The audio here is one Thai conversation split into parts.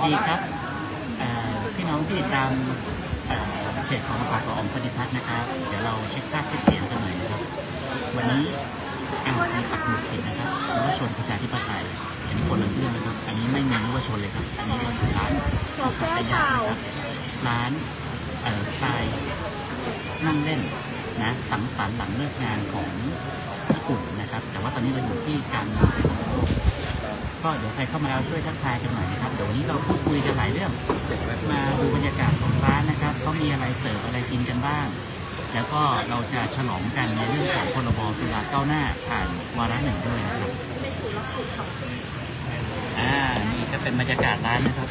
ดีครับพี่น้องที่ติดตามเพจของปากของปฏิพัฒน์นะครับเดี๋ยวเราเช็คภาพที่เปลี่ยนกันหน่อยนะครับวันนี้มีปักหมุดผิดนะครับยุวชนประชาธิปไตยอันนี้คนละเรื่องนะครับอันนี้ไม่มียุวชนเลยครับอันนี้เป็นร้านสัตยานะครับร้านสไตล์นั่งเล่นนะสังสรรค์หลังเลิกงานของญี่ปุ่นนะครับแต่ว่าตอนนี้เราอยู่ที่การเมืองก็เดี๋ยวใครเข้ามาแล้วช่วยทักทายกันหน่อยนะครับเดี๋ยววันนี้เราพูดคุยกันหลายเรื่องมาดูบรรยากาศของร้านนะครับเขามีอะไรเสิร์ฟอะไรกินกันบ้างแล้วก็เราจะฉลองกันในเรื่องของพรบสุราก้าวหน้าผ่านวาระหนึ่งด้วยนะครับนี่ก็เป็นบรรยากาศร้านนะครับ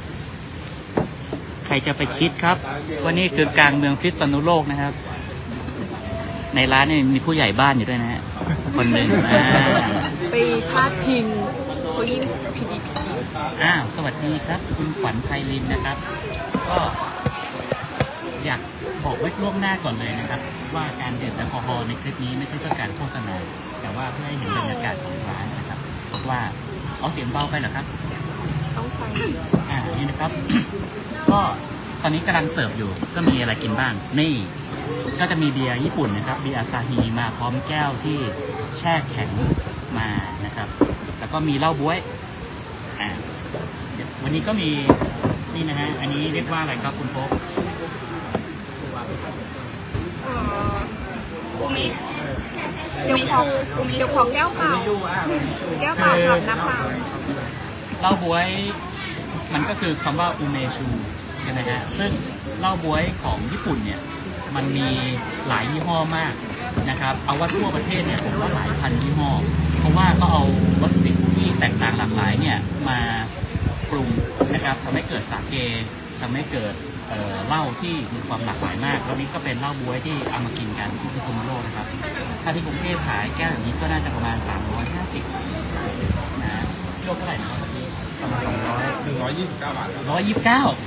ใครจะไปคิดครับว่านี่คือกลางเมืองพิษณุโลกนะครับในร้านนี่มีผู้ใหญ่บ้านอยู่ด้วยนะฮะคนหนึ่งไปพาดพิงเขายิ่งพีดีพีสวัสดีครับคุณขวัญไพลินนะครับก็อยากบอกไว้ล่วงหน้าก่อนเลยนะครับว่าการดื่มแอลกอฮอล์ในคลิปนี้ไม่ใช่เพื่อการโฆษณาแต่ว่าเพื่อให้เห็นบรรยากาศของร้านนะครับว่าเอาเสียงเบาไปเหรอครับต้องใช้นี่นะครับ ก็ตอนนี้กำลังเสิร์ฟอยู่ก็มีอะไรกินบ้างนี่ก็จะมีเบียร์ญี่ปุ่นนะครับเบียร์อาซาฮีมาพร้อมแก้วที่แช่แข็งมานะครับแล้วก็มีเหล้าบ๊วยวันนี้ก็มีนี่นะฮะอันนี้เรียกว่าอะไรครับคุณโฟกอูมิเดี๋ยวของแก้วเปล่าแก้วเปล่าสำหรับน้ำเปล่าเหล้าบ๊วยมันก็คือคำว่าอูเมชูใช่ไหมฮะซึ่งเหล้าบ๊วยของญี่ปุ่นเนี่ยมันมีหลายยี่ห้อมากนะครับเอาว่าทั่วประเทศเนี่ยผมว่าหลายพันยี่ห้อเพราะว่าก็เอาวัตถุดิบที่แตกต่างหลากหลายเนี่ยมาปรุงนะครับทำให้เกิดสาเกทำให้เกิดเหล้าที่มีความหลากหลายมากแล้วนี้ก็เป็นเหล้าบ๊วยที่เอามากินกันที่พิษณุโลกนะครับถ้าที่กรุงเทพขายแก้วอย่างนี้ก็น่าจะประมาณ350นะโลเท่าไหร่นะครับประมาณ 129 บาท 129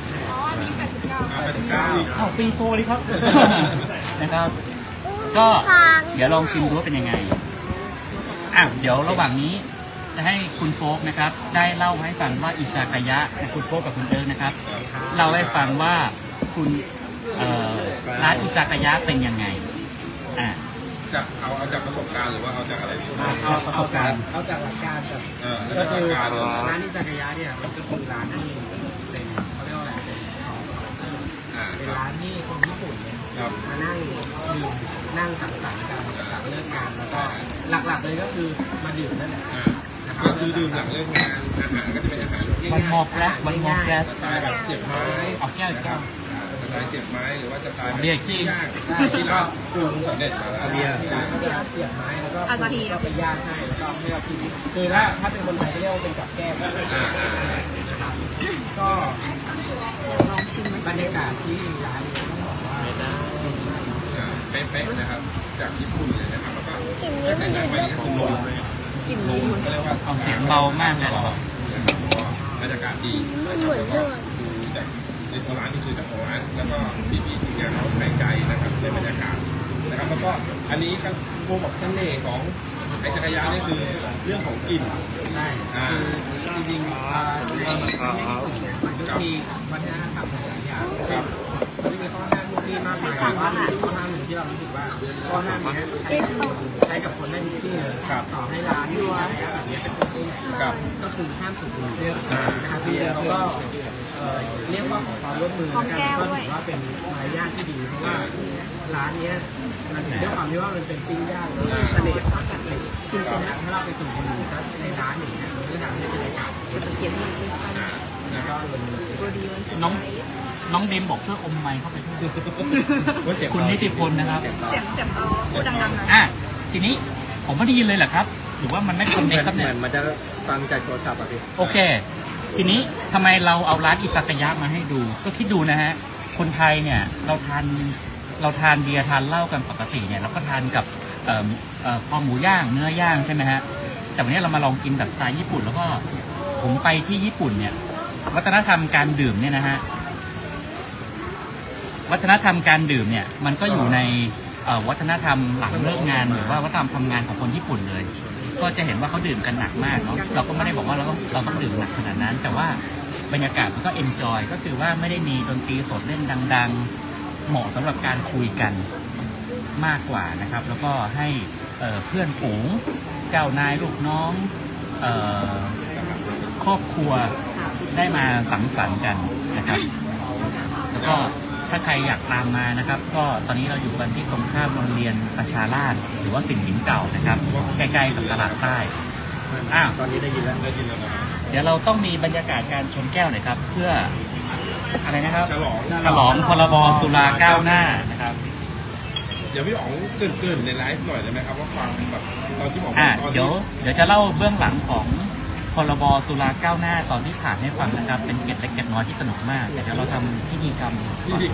ฟรีโซเลยครับ นะครับก็เดี๋ยวลองชิมดูว่าเป็นยังไงเดี๋ยวระหว่างนี้จะให้คุณโฟกนะครับได้เล่าให้ฟังว่าอิซากายะคุณโฟกกับคุณเอิร์กนะครับเล่าให้ฟังว่าคุณร้านอิซากายะเป็นยังไงจากเอาจากประสบการณ์หรือว่าเอาจากอะไรเอาประสบการณ์เอาจากหลักการแบบก็คือร้านอิซากายะเนี่ยมันก็คือร้านที่เป็นเขาเรียกว่าอะไรเป็นร้านที่คนญี่ปุ่นเนี่ยมานั่งดื่มนั่งสังสรรค์กันหลังเลิกงานแล้วก็หลักๆเลยก็คือมาดื่มนั่นแหละก็คือดื่มหลังเลิกงานอาหารก็จะเป็นอาหารวันมอแกรสสไตล์แบบเสียบไม้เอาแก้วสไตล์เสียบไม้หรือว่าสไตล์ที่ย่างที่เราปรุงสำเร็จมาแล้วเสียบไม้แล้วก็ก็ไปย่างให้แล้วก็ให้เราชิมคือถ้าเป็นคนไทยก็เรียกว่าเป็นกับแก้มก็ลองชิมบรรยากาศที่ร้านต้องบอกว่าเป๊ะๆนะครับจากญี่ปุ่นเลยนะครับแล้วก็แต่งงานไปนี่คือลงเลยกลิ่นนี้ก็เรียกว่าเอาเสียงเบามากเลยบรรยากาศดีดูจากในตัวร้านนี่คือจากร้านแล้วก็พี่ทีมงานเขาใส่ใจนะครับในบรรยากาศนะครับแล้วก็อันนี้ก็โปรบอกเสน่ห์ของไอซักายะนี่คือเรื่องของกลิ่นใช่จริงมันก็มีวัฒนธรรมหลายอย่างครับมันมีข้อห้ามที่มากมายข้อห้ามหนึ่งที่เรารู้สึกว่าข้อห้ามนี้ใช้กับคนได้ทุกที่เลยต่อให้ร้านที่แบบนี้เป็นคนก็คือห้ามสูบบุหรี่นะครับพี่เขาก็เรียกว่าขอความร่วมมือกันก็ถือว่าเป็นมารยาทที่ดีเพราะว่าร้านนี้มันด้วยความที่ว่ามันเป็นปิ้งย่างแล้วเสน่ห์ของการกินเป็นถ้าเราไปสูบบุหรี่ในร้านอย่างเงี้ยมันก็ทำให้บรรยากาศน้องดิมบอกช่วยอมไมค์เข้าไปด้วยคุณนิติพลนะครับเสียงเอาดังๆทีนี้ผมไม่ได้ยินเลยเหรอครับหรือว่ามันไม่คอนเนคครับเนี่ยมันจะฟังจากโทรศัพท์อ่ะพี่โอเคทีนี้ทำไมเราเอาร้านอิซากายะมาให้ดูก็คิดดูนะฮะคนไทยเนี่ยเราทานเบียร์ทานเหล้ากันปกติเนี่ยเราก็ทานกับคอหมูย่างเนื้อย่างใช่ไหมฮะแต่วันนี้เรามาลองกินแบบสไตล์ญี่ปุ่นแล้วก็ผมไปที่ญี่ปุ่นเนี่ยวัฒนธรรมการดื่มเนี่ยนะฮะวัฒนธรรมการดื่มเนี่ยมันก็อยู่ในวัฒนธรรมหลังเลิกงานหรือว่าวัฒนธรรมทำงานของคนญี่ปุ่นเลย ก็จะเห็นว่าเขาดื่มกันหนักมากเนาะเราก็ไม่ได้บอกว่าเราต้องดื่มหนักขนาดนั้นแต่ว่าบรรยากาศมันก็เอนจอยก็คือว่าไม่ได้มีดนตรีสดเล่นดังๆเหมาะสำหรับการคุยกันมากกว่านะครับแล้วก็ให้เพื่อนฝูงเจ้านายลูกน้องครอบครัวได้มาสังสรรค์กันนะครับแล้วก็ถ้าใครอยากตามมานะครับก็ตอนนี้เราอยู่กันที่ตรงข้ามโรงเรียนประชาราษฎร์หรือว่าสินหินเก่านะครับใกล้ๆกับตลาดใต้ตอนนี้ได้ยินแล้วนะเดี๋ยวเราต้องมีบรรยากาศการชนแก้วหน่อยครับเพื่ออะไรนะครับฉลองพรบสุราก้าวหน้านะครับเดี๋ยวพี่อ๋องเกินในไลฟ์หน่อยได้ไหมครับว่าความแบบตอนที่บอกเดี๋ยวจะเล่าเบื้องหลังของพรบสุราก้าวหน้าตอนที่ผ่านให้ฟังนะครับเป็นเกร็ดเล็กเกร็ดน้อยที่สนุกมากแต่เดี๋ยวเราทำพิธีกรรมนี่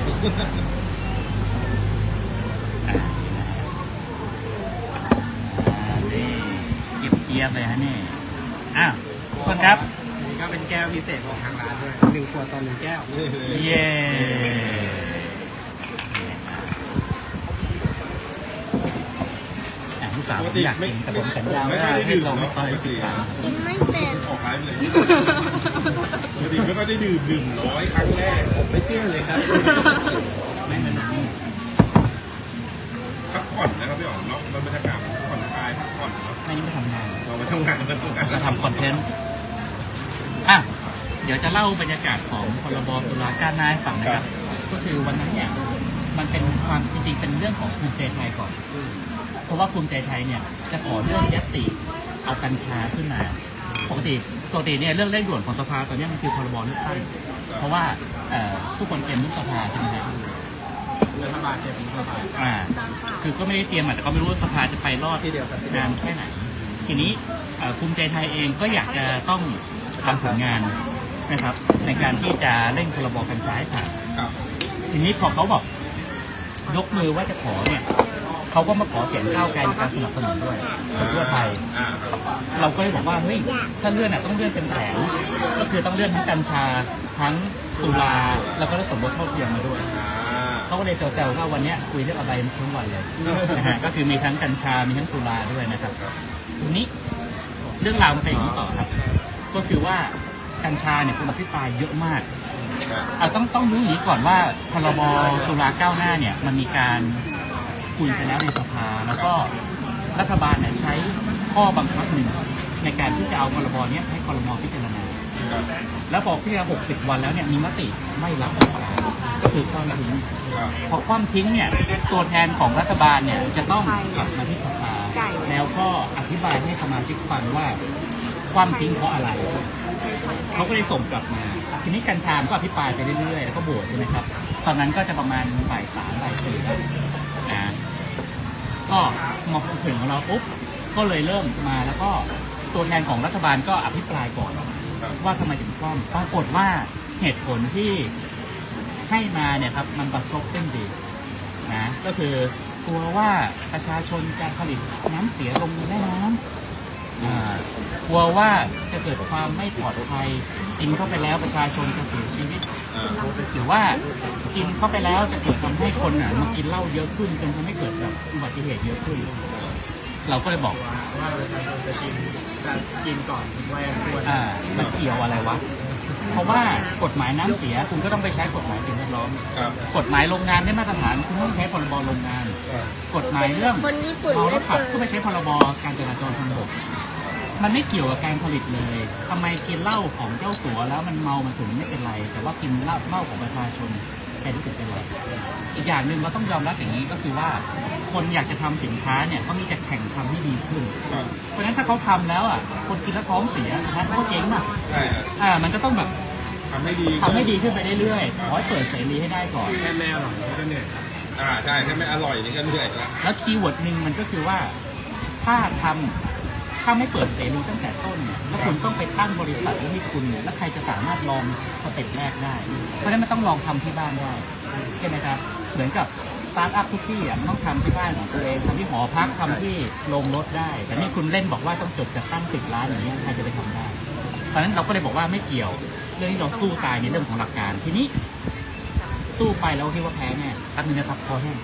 เก็บเกียร์เลยฮะนี่ทุกคนครับนี่ก็เป็นแก้วพิเศษของทางร้านด้วย1 ขวดต่อ 1 แก้วเย้ลูกสาวผมอยากกินแต่ผมสัญญาว่าให้ลองไม่ต่อยติดตามกินไม่เป็นออกไลฟ์เลยปกติไม่ค่อยได้ดื่มน้อยครั้งแรกผมไม่เชื่อเลยครับไม่เหมือนนี่พักผ่อนนะครับพี่อ๋องเนาะบรรยากาศผ่อนคลายพักผ่อนไม่ทำงานเราไปทำงานเราทำคอนเทนต์เดี๋ยวจะเล่าบรรยากาศของพรบสุราก้าวหน้าให้ฟังนะครับก็คือวันนั้นเนี่ยมันเป็นความจริงๆเป็นเรื่องของภูมิใจไทยก่อนเพราะว่าภูมิใจไทยเนี่ยจะขอเรื่องญัตติเอากัญชาขึ้นมาปกติเนี่ยเรื่องเร่งด่วนของสภาตอนนี้มันคือพรบเลือกตั้งเพราะว่าทุกคนเตรียมยุบสภาใช่ไหมครับรัฐบาลเตรียมยุบสภาคือก็ไม่ได้เตรียมแต่ก็ไม่รู้ว่าสภาจะไปรอดนานแค่ไหนทีนี้ภูมิใจไทยเองก็อยากจะต้องทำผลงานนะครับในการที่จะเร่งพรบกัญชาให้ผ่านทีนี้พอเขาบอกยกมือว่าจะขอเนี่ยเขาก็มาขอเสียงก้าวไกลในการสนับสนุนด้วยเพื่อไทยเราก็เลยบอกว่าเฮ้ยถ้าเลื่อนต้องเลื่อนเป็นแผงก็คือต้องเลื่อนทั้งกัญชาทั้งสุราแล้วก็สมรสเท่าเทียมมาด้วยเขาก็เลยแซวๆว่าวันนี้คุยเรื่องอะไรทั้งวันเลยนะฮะก็คือมีทั้งกัญชามีทั้งสุราด้วยนะครับทีนี้เรื่องราวมันเป็นอย่างนี้ต่อครับก็คือว่ากัญชาเนี่ยคนอภิปรายเยอะมากต้องรู้อย่างนี้ก่อนว่าพรบสุราก้าวหน้าเนี่ยมันมีการคุยไปแล้วในสภาแล้วก็รัฐบาลเนี่ยใช้ข้อบังคับหนึ่งในการที่จะเอาพรบนี้ให้ครม.พิจารณาแล้วพอพิจารณา60 วันแล้วเนี่ยมีมติไม่รับก็คือคว่ำทิ้งพอคว่ำทิ้งเนี่ยตัวแทนของรัฐบาลเนี่ยจะต้องกลับมาที่สภาแล้วก็อธิบายให้สมาชิกฟังว่าคว่ำทิ้งเพราะอะไรเขาก็เลยส่งกลับมาทีนี้กัญชาก็อภิปรายไปเรื่อยๆแล้วก็โหวตใช่ไหมครับตอนนั้นก็จะประมาณบ่าย 3 บ่าย 4นะก็มาถึงของเราปุ๊บก็เลยเริ่มมาแล้วก็ตัวแทนของรัฐบาลก็อภิปรายก่อนว่าทำไมถึงคว่ำปรากฏว่าเหตุผลที่ให้มาเนี่ยครับมันประสบขึ้นดีนะก็คือกลัวว่าประชาชนจะผลิตน้ำเสียลงแม่น้ำกลัวว่าจะเกิดความไม่ปลอดภัยกินเข้าไปแล้วประชาชนจะเสียชีวิตหรือว่ากินเข้าไปแล้วจะเกิดทำให้คนมากินเหล้าเยอะขึ้นจนทำให้เกิดแบบอุบัติเหตุเยอะขึ้นเราก็เลยบอกว่าประชาชนจะกินก่อนถึงวัยอันควรมันเกี่ยวอะไรวะเพราะว่ากฎหมายน้ำเสียคุณก็ต้องไปใช้กฎหมายสิ่งแวดล้อมกฎหมายโรงงานได้มาตรฐานคุณต้องใช้พรบโรงงานกฎหมายเรื่องเมาแล้วขับก็ไปใช้พรบการจราจรทางบกมันไม่เกี่ยวกับการผลิตเลยทำไมกินเหล้าของเจ้าสัวแล้วมันเมามันถึงไม่เป็นไรแต่ว่ากินเหล้าของประชาชนแค่รู้สึกเป็นไรอีกอย่างหนึ่งเราต้องยอมรับอย่างนี้ก็คือว่าคนอยากจะทำสินค้าเนี่ยเขามีจะแข่งทำให้ดีขึ้นเพราะฉะนั้นถ้าเขาทำแล้วคนกินแล้วท้องเสียนะเขาเจ๊งอ่ะมันก็ต้องแบบทำให้ดีขึ้นไปเรื่อยๆขอให้เปิดเสรีให้ได้ก่อนแค่แม่อร่อยก็เหนื่อยใช่แค่ไม่อร่อยนี่ก็เหนื่อยแล้วคีย์เวิร์ดหนึ่งมันก็คือว่าถ้าไม่เปิดเสรีตั้งแต่ต้นเนี่ยแล้วคุณต้องไปตั้งบริษัทแล้วให้คุณเนี่ยแล้วใครจะสามารถลองสเต็ปแรกได้เพราะฉะนั้นมันต้องลองทำที่บ้านได้ใช่ไหมครับเหมือนกับสตาร์ทอัพทุกที่ต้องทำที่บ้านของตัวเองทำที่หอพักทำที่โรงรถได้แต่นี่คุณเล่นบอกว่าต้องจดจัดตั้ง10 ล้านอย่างนี้ใครจะไปทำได้เพราะฉะนั้นเราก็เลยบอกว่าไม่เกี่ยวเรื่องที่เราสู้ตายในเรื่องของหลักการทีนี้สู้ไปแล้วคิดว่าแพ้แน่ตั้งนี้นะครับพอแห้ง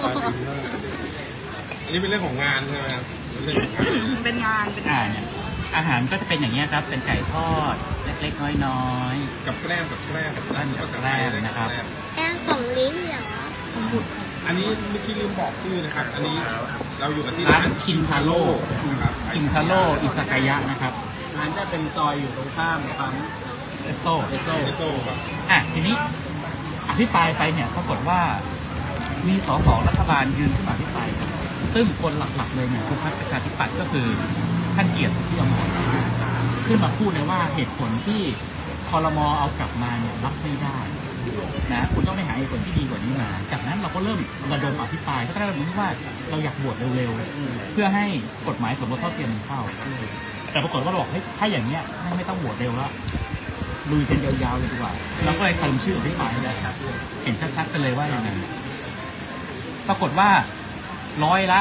อันนี้เป็นเรื่องของงานใช่ไหมครับเป็นงานเนี่ยอาหารก็จะเป็นอย่างนี้ครับเป็นไก่ทอดเล็กๆน้อยๆกับแกล้มนะครับแป้งของลิ้นเหรออันนี้เมื่อกี้ลืมบอกชื่อนะครับอันนี้เราอยู่กันที่ร้านคินทาโร่ครับคินทาโร่อิซากายะนะครับร้านจะเป็นซอยอยู่ตรงข้ามปั๊มเอสโซเอโซ่ครับทีนี้อภิปรายไปเนี่ยปรากฏว่ามีสสรัฐบาลยืนขึ้นมาอภิปรายครับซึ่งคนหลักๆเลยเนี่ยคือพรรคประชาธิปัตย์ก็คือท่านเกียรติสิทธิอมรขึ้นมาพูดเลยว่าเหตุผลที่ครม.เอากลับมาเนี่ยรับไม่ได้นะคุณต้องไปหาเหตุผลที่ดีกว่านี้มาจากนั้นเราก็เริ่มระดมอภิปรายก็ได้ระดมว่าเราอยากบวชเร็วๆเพื่อให้กฎหมายสมรสเท่าเทียมเข้าแต่ปรากฏว่าบอกเฮ้ยถ้าอย่างเนี้ยไม่ต้องบวชเร็วแล้วลุยกันยาวๆเลยดีกว่าเราก็เลยเติมชื่ออภิปรายเลยเห็นชัดๆไปเลยว่าอย่างไรปรากฏว่า100 ละ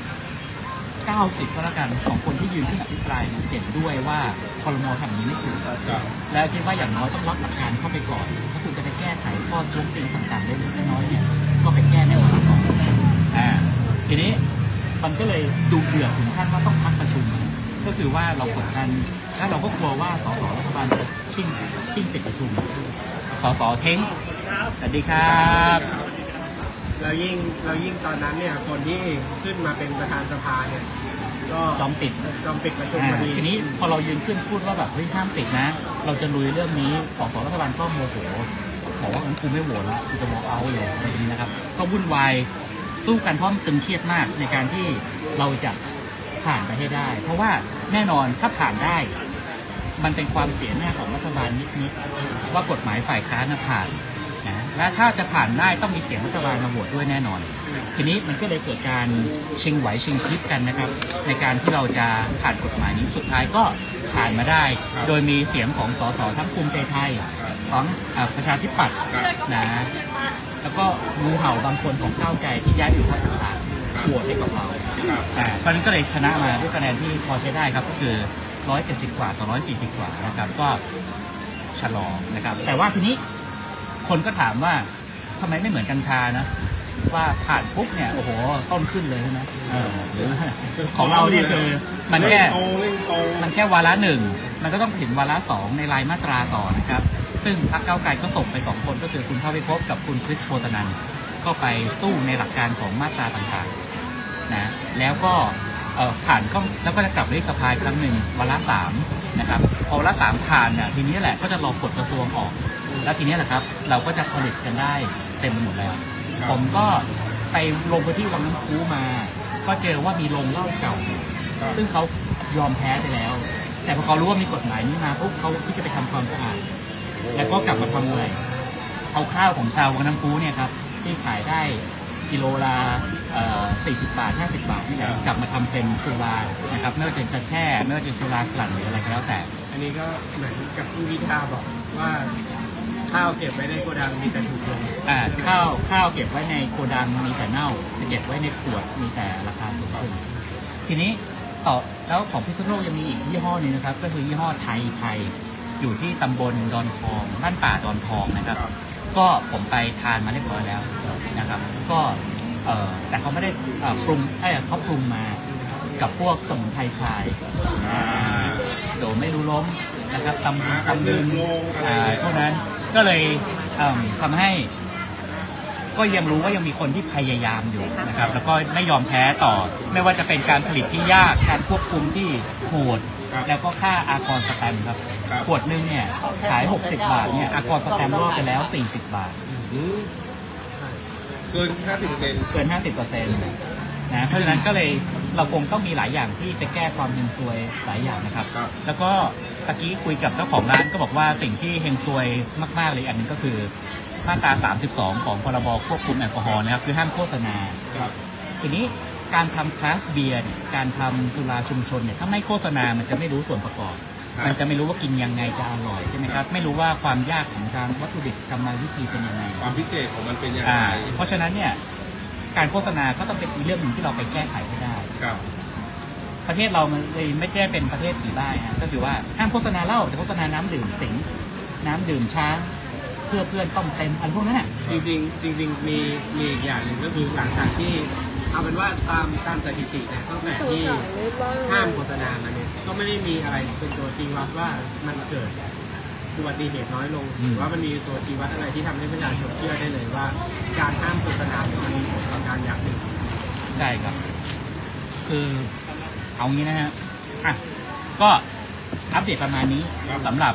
90ก็แล้วกันของคนที่ยืนขึ้นอภิปรายเห็นด้วยว่าครม.ทำอย่างนี้ไม่ถูกแล้วคิดว่าอย่างน้อยต้องรับหลักการเข้าไปก่อนถ้าคุณจะไปแก้ไขข้อท้วงติงต่างๆเล็กๆน้อยๆเนี่ยก็ไปแก้ในวาระก่อนทีนี้มันก็เลยดุเดือดถึงขั้นว่าต้องพักประชุมก็คือว่าเรากดดันและเราก็กลัวว่าสสรัฐบาลจะชิ่งติดประชุมสสเท้งสวัสดีครับเรายิ่งตอนนั้นเนี่ยคนที่ขึ้นมาเป็นประธานสภาเนี่ยก็ยอมปิดประชุมพอดีทีนี้พอเรายืนขึ้นพูดว่าแบบเฮ้ยห้ามปิดนะเราจะลุยเรื่องนี้สสรัฐบาลก็โมโหบอกว่ากูไม่โหวตแล้วกูจะบอกเอาเลยอะไรนี้นะครับก็วุ่นวายสู้กันเพราะมันตึงเครียดมากในการที่เราจะผ่านไปให้ได้เพราะว่าแน่นอนถ้าผ่านได้มันเป็นความเสียหน้าของรัฐบาลนิดๆว่ากฎหมายฝ่ายค้านผ่านนะและถ้าจะผ่านได้ต้องมีเสียงรัฐบาลมาโหวตด้วยแน่นอนทีนี้มันก็เลยเกิดการชิงไหวชิงพลิบกันนะครับในการที่เราจะผ่านกฎหมายนี้สุดท้ายก็ผ่านมาได้โดยมีเสียงของสสทั้งภูมิใจไทยของประชาธิปัตย์นะแล้วก็งูเห่าบางคนของก้าวไกลที่ย้ายอยู่ภาคต่างๆโหวตให้กับเราเพราะนั้นก็เลยชนะมาด้วยคะแนนที่พอใช้ได้ครับก็คือ170 กว่าต่อ140 กว่านะครับก็ชะลอนะครับแต่ว่าทีนี้คนก็ถามว่าทำไมไม่เหมือนกัญชานะว่าผ่านปุ๊บเนี่ยโอ้โหต้นขึ้นเลยใช่ไหมของเราเนี่ยคือมันแค่วาระหนึ่งมันก็ต้องถึงวาระสองในรายมาตราต่อนะครับซึ่งพรรคก้าวไกลก็ส่งไป2 คนก็คือคุณเข้าไปพบกับคุณคริสโพธนันท์ก็ไปสู้ในหลักการของมาตราต่างๆนะแล้วก็ผ่านก็แล้วก็จะกลับไปสภาครั้งหนึ่งวาระ3นะครับพอวาระ3ผ่านเนี่ยทีนี้แหละก็จะรอกฎกระทรวงออกแล้วทีนี้แหละครับเราก็จะผลิตกันได้เต็มไปหมดแล้วผมก็ไปลงไปที่วังน้ำพุมาก็เจอว่ามีโรงเหล้าเก่าซึ่งเขายอมแพ้ไปแล้วแต่พอเขารู้ว่ามีกฎหมายนี้มาปุ๊บเขาที่จะไปทำความสะอาดแล้วก็กลับมาทำอะไรเอาข้าวของชาววังน้ำพุเนี่ยครับที่ขายได้กิโลละ40 บาท50 บาทนี่กลับมาทำเป็นสุรานะครับไม่ว่าจะเป็นแช่ไม่ว่าจะเป็นสุรากลั่นหรืออะไรก็แล้วแต่อันนี้ก็เหมือนกับผู้พิธาบอกว่าข้าวเก็บไว้ในโกดังมีแต่ถูกลงข้าวเก็บไว้ในโกดังมีแต่เน่าจะเก็บไว้ในขวดมีแต่ราคาสูงขึ้นทีนี้ต่อแล้วของพิษณุโลกยังมีอีกยี่ห้อนึงนะครับก็คือยี่ห้อไทยอยู่ที่ตำบลดอนทองบ้านป่าดอนทองนะครับก็ผมไปทานมาเรียบร้อยแล้วนะครับก็แต่เขาไม่ได้ปรุงเขาปรุงมากับพวกสมุนไพรชายโดยไม่รู้ล้มนะครับตำลึงพวกนั้นก็เลยทำให้ก็ยังรู้ว่ายังมีคนที่พยายามอยู่นะครับแล้วก็ไม่ยอมแพ้ต่อไม่ว่าจะเป็นการผลิตที่ยากการควบคุมที่โหดแล้วก็ค่าอากรสแตมป์ครับขวดนึงเนี่ยขาย60 บาทเนี่ยอากรสแตมป์รอดไปแล้ว40 บาทเกิน 50% เกิน 50% นะเพราะฉะนั้นก็เลยเราคงต้องมีหลายอย่างที่ไปแก้ความเฮงซวยหลายอย่างนะครับแล้วก็ตะกี้คุยกับเจ้าของร้านก็บอกว่าสิ่งที่เฮงซวยมากๆเลยอันนึงก็คือมาตรา32ของพรบควบคุมแอลกอฮอล์นะครับคือห้ามโฆษณาทีนี้การทำคราฟต์เบียร์การทำสุราชุมชนเนี่ยถ้าไม่โฆษณามันจะไม่รู้ส่วนประกอบมันจะไม่รู้ว่ากินยังไงจะอร่อยใช่ไหมครับไม่รู้ว่าความยากของการวัตถุดิบกรรมวิธีเป็นยังไงความพิเศษของมันเป็นยังไงเพราะฉะนั้นเนี่ยการโฆษณาก็ต้องเป็นเรื่องหนึ่งที่เราไปแก้ไขให้ได้ประเทศเรามันเลยไม่ใช่เป็นประเทศผีบ้าก็คือว่าห้ามโฆษณาเหล้าแต่โฆษณาน้ำดื่มสิงน้ำดื่มช้างเพื่อเพื่อนต้มเต็มอันพวกนั้นน่ะจริงมีอีกอย่างหนึ่งก็คือหลังจากที่เอาเป็นว่าตามสถิติเนี่ยตั้งแต่ที่ห้ามโฆษณามาเนี่ยก็ไม่ได้มีอะไรเป็นตัวชี้วัดว่ามันเกิดอุบัติเหตุน้อยลงหรือว่ามันมีตัวชี้วัดอะไรที่ทำให้ประชาชนเชื่อได้เลยว่าการห้ามโฆษณาเนี่ยมันมีผลต่อการยักษ์ใช่ครับ คือเอางี้นะฮะอ่ะก็อัปเดตประมาณนี้สำหรับ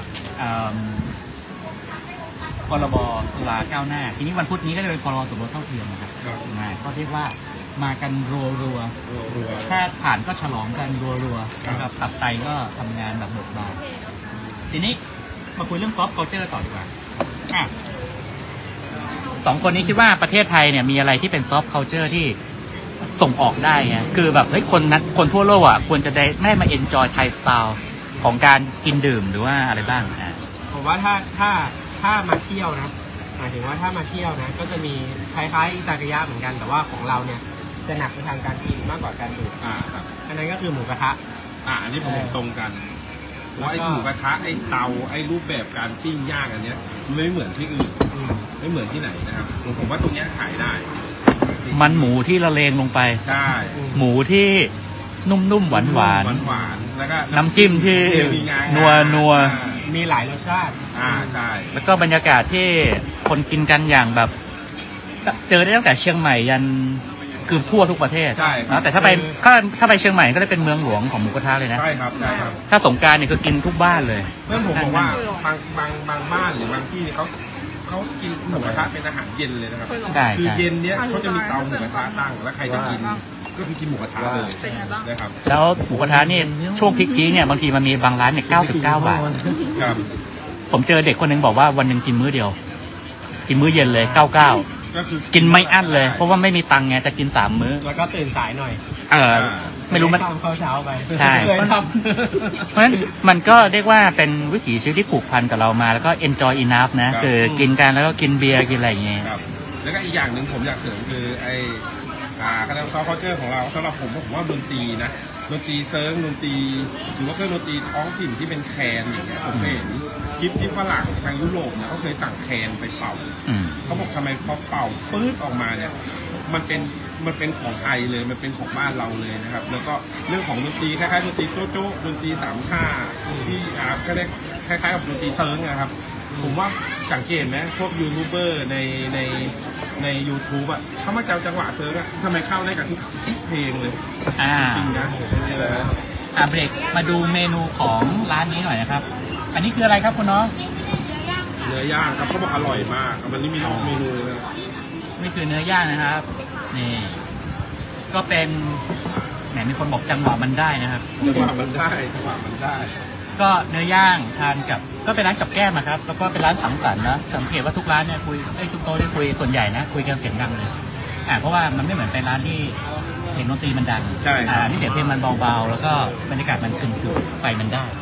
พรบสุราก้าวหน้าทีนี้วันพุธนี้ก็จะเป็นพรบสมรสเท่าเทียมนะครับก็เรียกว่ามากันรัวๆถ้าผ่านก็ฉลองกันรัวๆนะครับตับไตก็ทำงานแบบบดบานทีนี้มาคุยเรื่องซอฟต์คัลเจอร์ต่อดีกว่าอ่ะสองคนนี้คิดว่าประเทศไทยเนี่ยมีอะไรที่เป็นซอฟต์คัลเจอร์ที่ส่งออกได้ไงคือแบบเฮ้ยคนทั่วโลกอ่ะควรจะได้มาเอนจอยไทยสไตล์ของการกินดื่มหรือว่าอะไรบ้างผมว่าถ้ามาเที่ยวนะหมายถึงว่าถ้ามาเที่ยวนะก็จะมีคล้ายๆอิซากายะเหมือนกันแต่ว่าของเราเนี่ยจะหนักไปทางการกินมากกว่าการดื่มครับอันนั้นก็คือหมูกระทะอันนี้ผมเห็นตรงกันว่าไอ้หมูกระทะไอ้เตาไอ้รูปแบบการปิ้งย่างอันเนี้ยมันไม่เหมือนที่อื่นไม่เหมือนที่ไหนนะครับผมว่าตรงเนี้ยขายได้มันหมูที่ละเลงลงไปใช่หมูที่นุ่มๆหวานแล้วก็น้ำจิ้มที่นัวมีหลายรสชาติใช่แล้วก็บรรยากาศที่คนกินกันอย่างแบบเจอได้ตั้งแต่เชียงใหม่ยันคือทั่วทุกประเทศใช่แต่ถ้าไปเชียงใหม่ก็ได้เป็นเมืองหลวงของหมูกระทะเลยนะใช่ครับถ้าสงกรานต์เนี่ยคือกินทุกบ้านเลยเพื่อนผมบอกว่าบางบ้านหรือบางที่เขากินหมูกระทะเป็นอาหารเย็นเลยนะครับคือเย็นเนี้ยเขาจะมีเตาหมูกระทะตั้งแล้วใครจะกินก็คือกินหมูกระทะเลยนะครับแล้วหมูกระทะนี่ช่วงพีคๆเนี่ยบางทีมันมีบางร้านเนี่ย99 บาทครับผมเจอเด็กคนนึงบอกว่าวันหนึ่งกินมื้อเดียวกินมื้อเย็นเลย99 ก็คือกินไม่อั้นเลยเพราะว่าไม่มีตังค์ไงจะกิน3 มื้อแล้วก็ตื่นสายหน่อยไม่รู้มันเข้าเช้าไปใช่เพราะฉะนั้นมันก็เรียกว่าเป็นวิถีชีวิตที่ผูกพันกับเรามาแล้วก็ enjoy enough นะคือกินกันแล้วก็กินเบียร์กินอะไรอย่างเงี้ยแล้วก็อีกอย่างหนึ่งผมอยากเสริมคือไอ้คณะซอฟต์คัลเจอร์ของเราสำหรับผมว่าดนตรีนะดนตรีเซิร์ฟดนตรีหรือว่าเครื่องดนตรีท้องถิ่นที่เป็นแคนอย่างเงี้ยผมเห็นคลิปที่ฝรั่งทางยุโรปเนี่ยเขาเคยสั่งแคนไปเป่าเขาบอกทำไมพอเป่าปื๊ดออกมาเนี่ยมันเป็นของไทยเลยมันเป็นของบ้านเราเลยนะครับแล้วก็เรื่องของดนตรีคล้ายๆดนตรีโจ๊ะดนตรีสามชาที่ก็เรียกคล้ายๆกับดนตรีเซิร์ฟนะครับผมว่าสังเกตไหมพวกยูทูบเบอร์ใน YouTube อ่ะเขามาเจ้าจังหวะเซิร์ฟอ่ะทำไมเข้าได้กับทุกเพลงเลยจริงนะเบรกมาดูเมนูของร้านนี้หน่อยนะครับอันนี้คืออะไรครับคุณน้องเนื้อย่างครับเขาบอกอร่อยมากมันนี่มีเมนูเลยนี่คือเนื้อย่างนะครับนี่ก็เป็นแหมมีคนบอกจังหวะมันได้นะครับจังหวะมันได้ก็เนื้อย่างทานกับก็เป็นร้านกับแก้มครับแล้วก็เป็นร้านสังสรรค์นะสังเกตว่าทุกร้านเนี่ยคุยทุกโต๊ะได้คุยส่วนใหญ่นะคุยกันเสียงดังเลยเพราะว่ามันไม่เหมือนเป็นร้านที่เสียงดนตรีมันดังที่เสียงเพลงมันเบาๆแล้วก็บรรยากาศมันกึ่งๆไปมันได้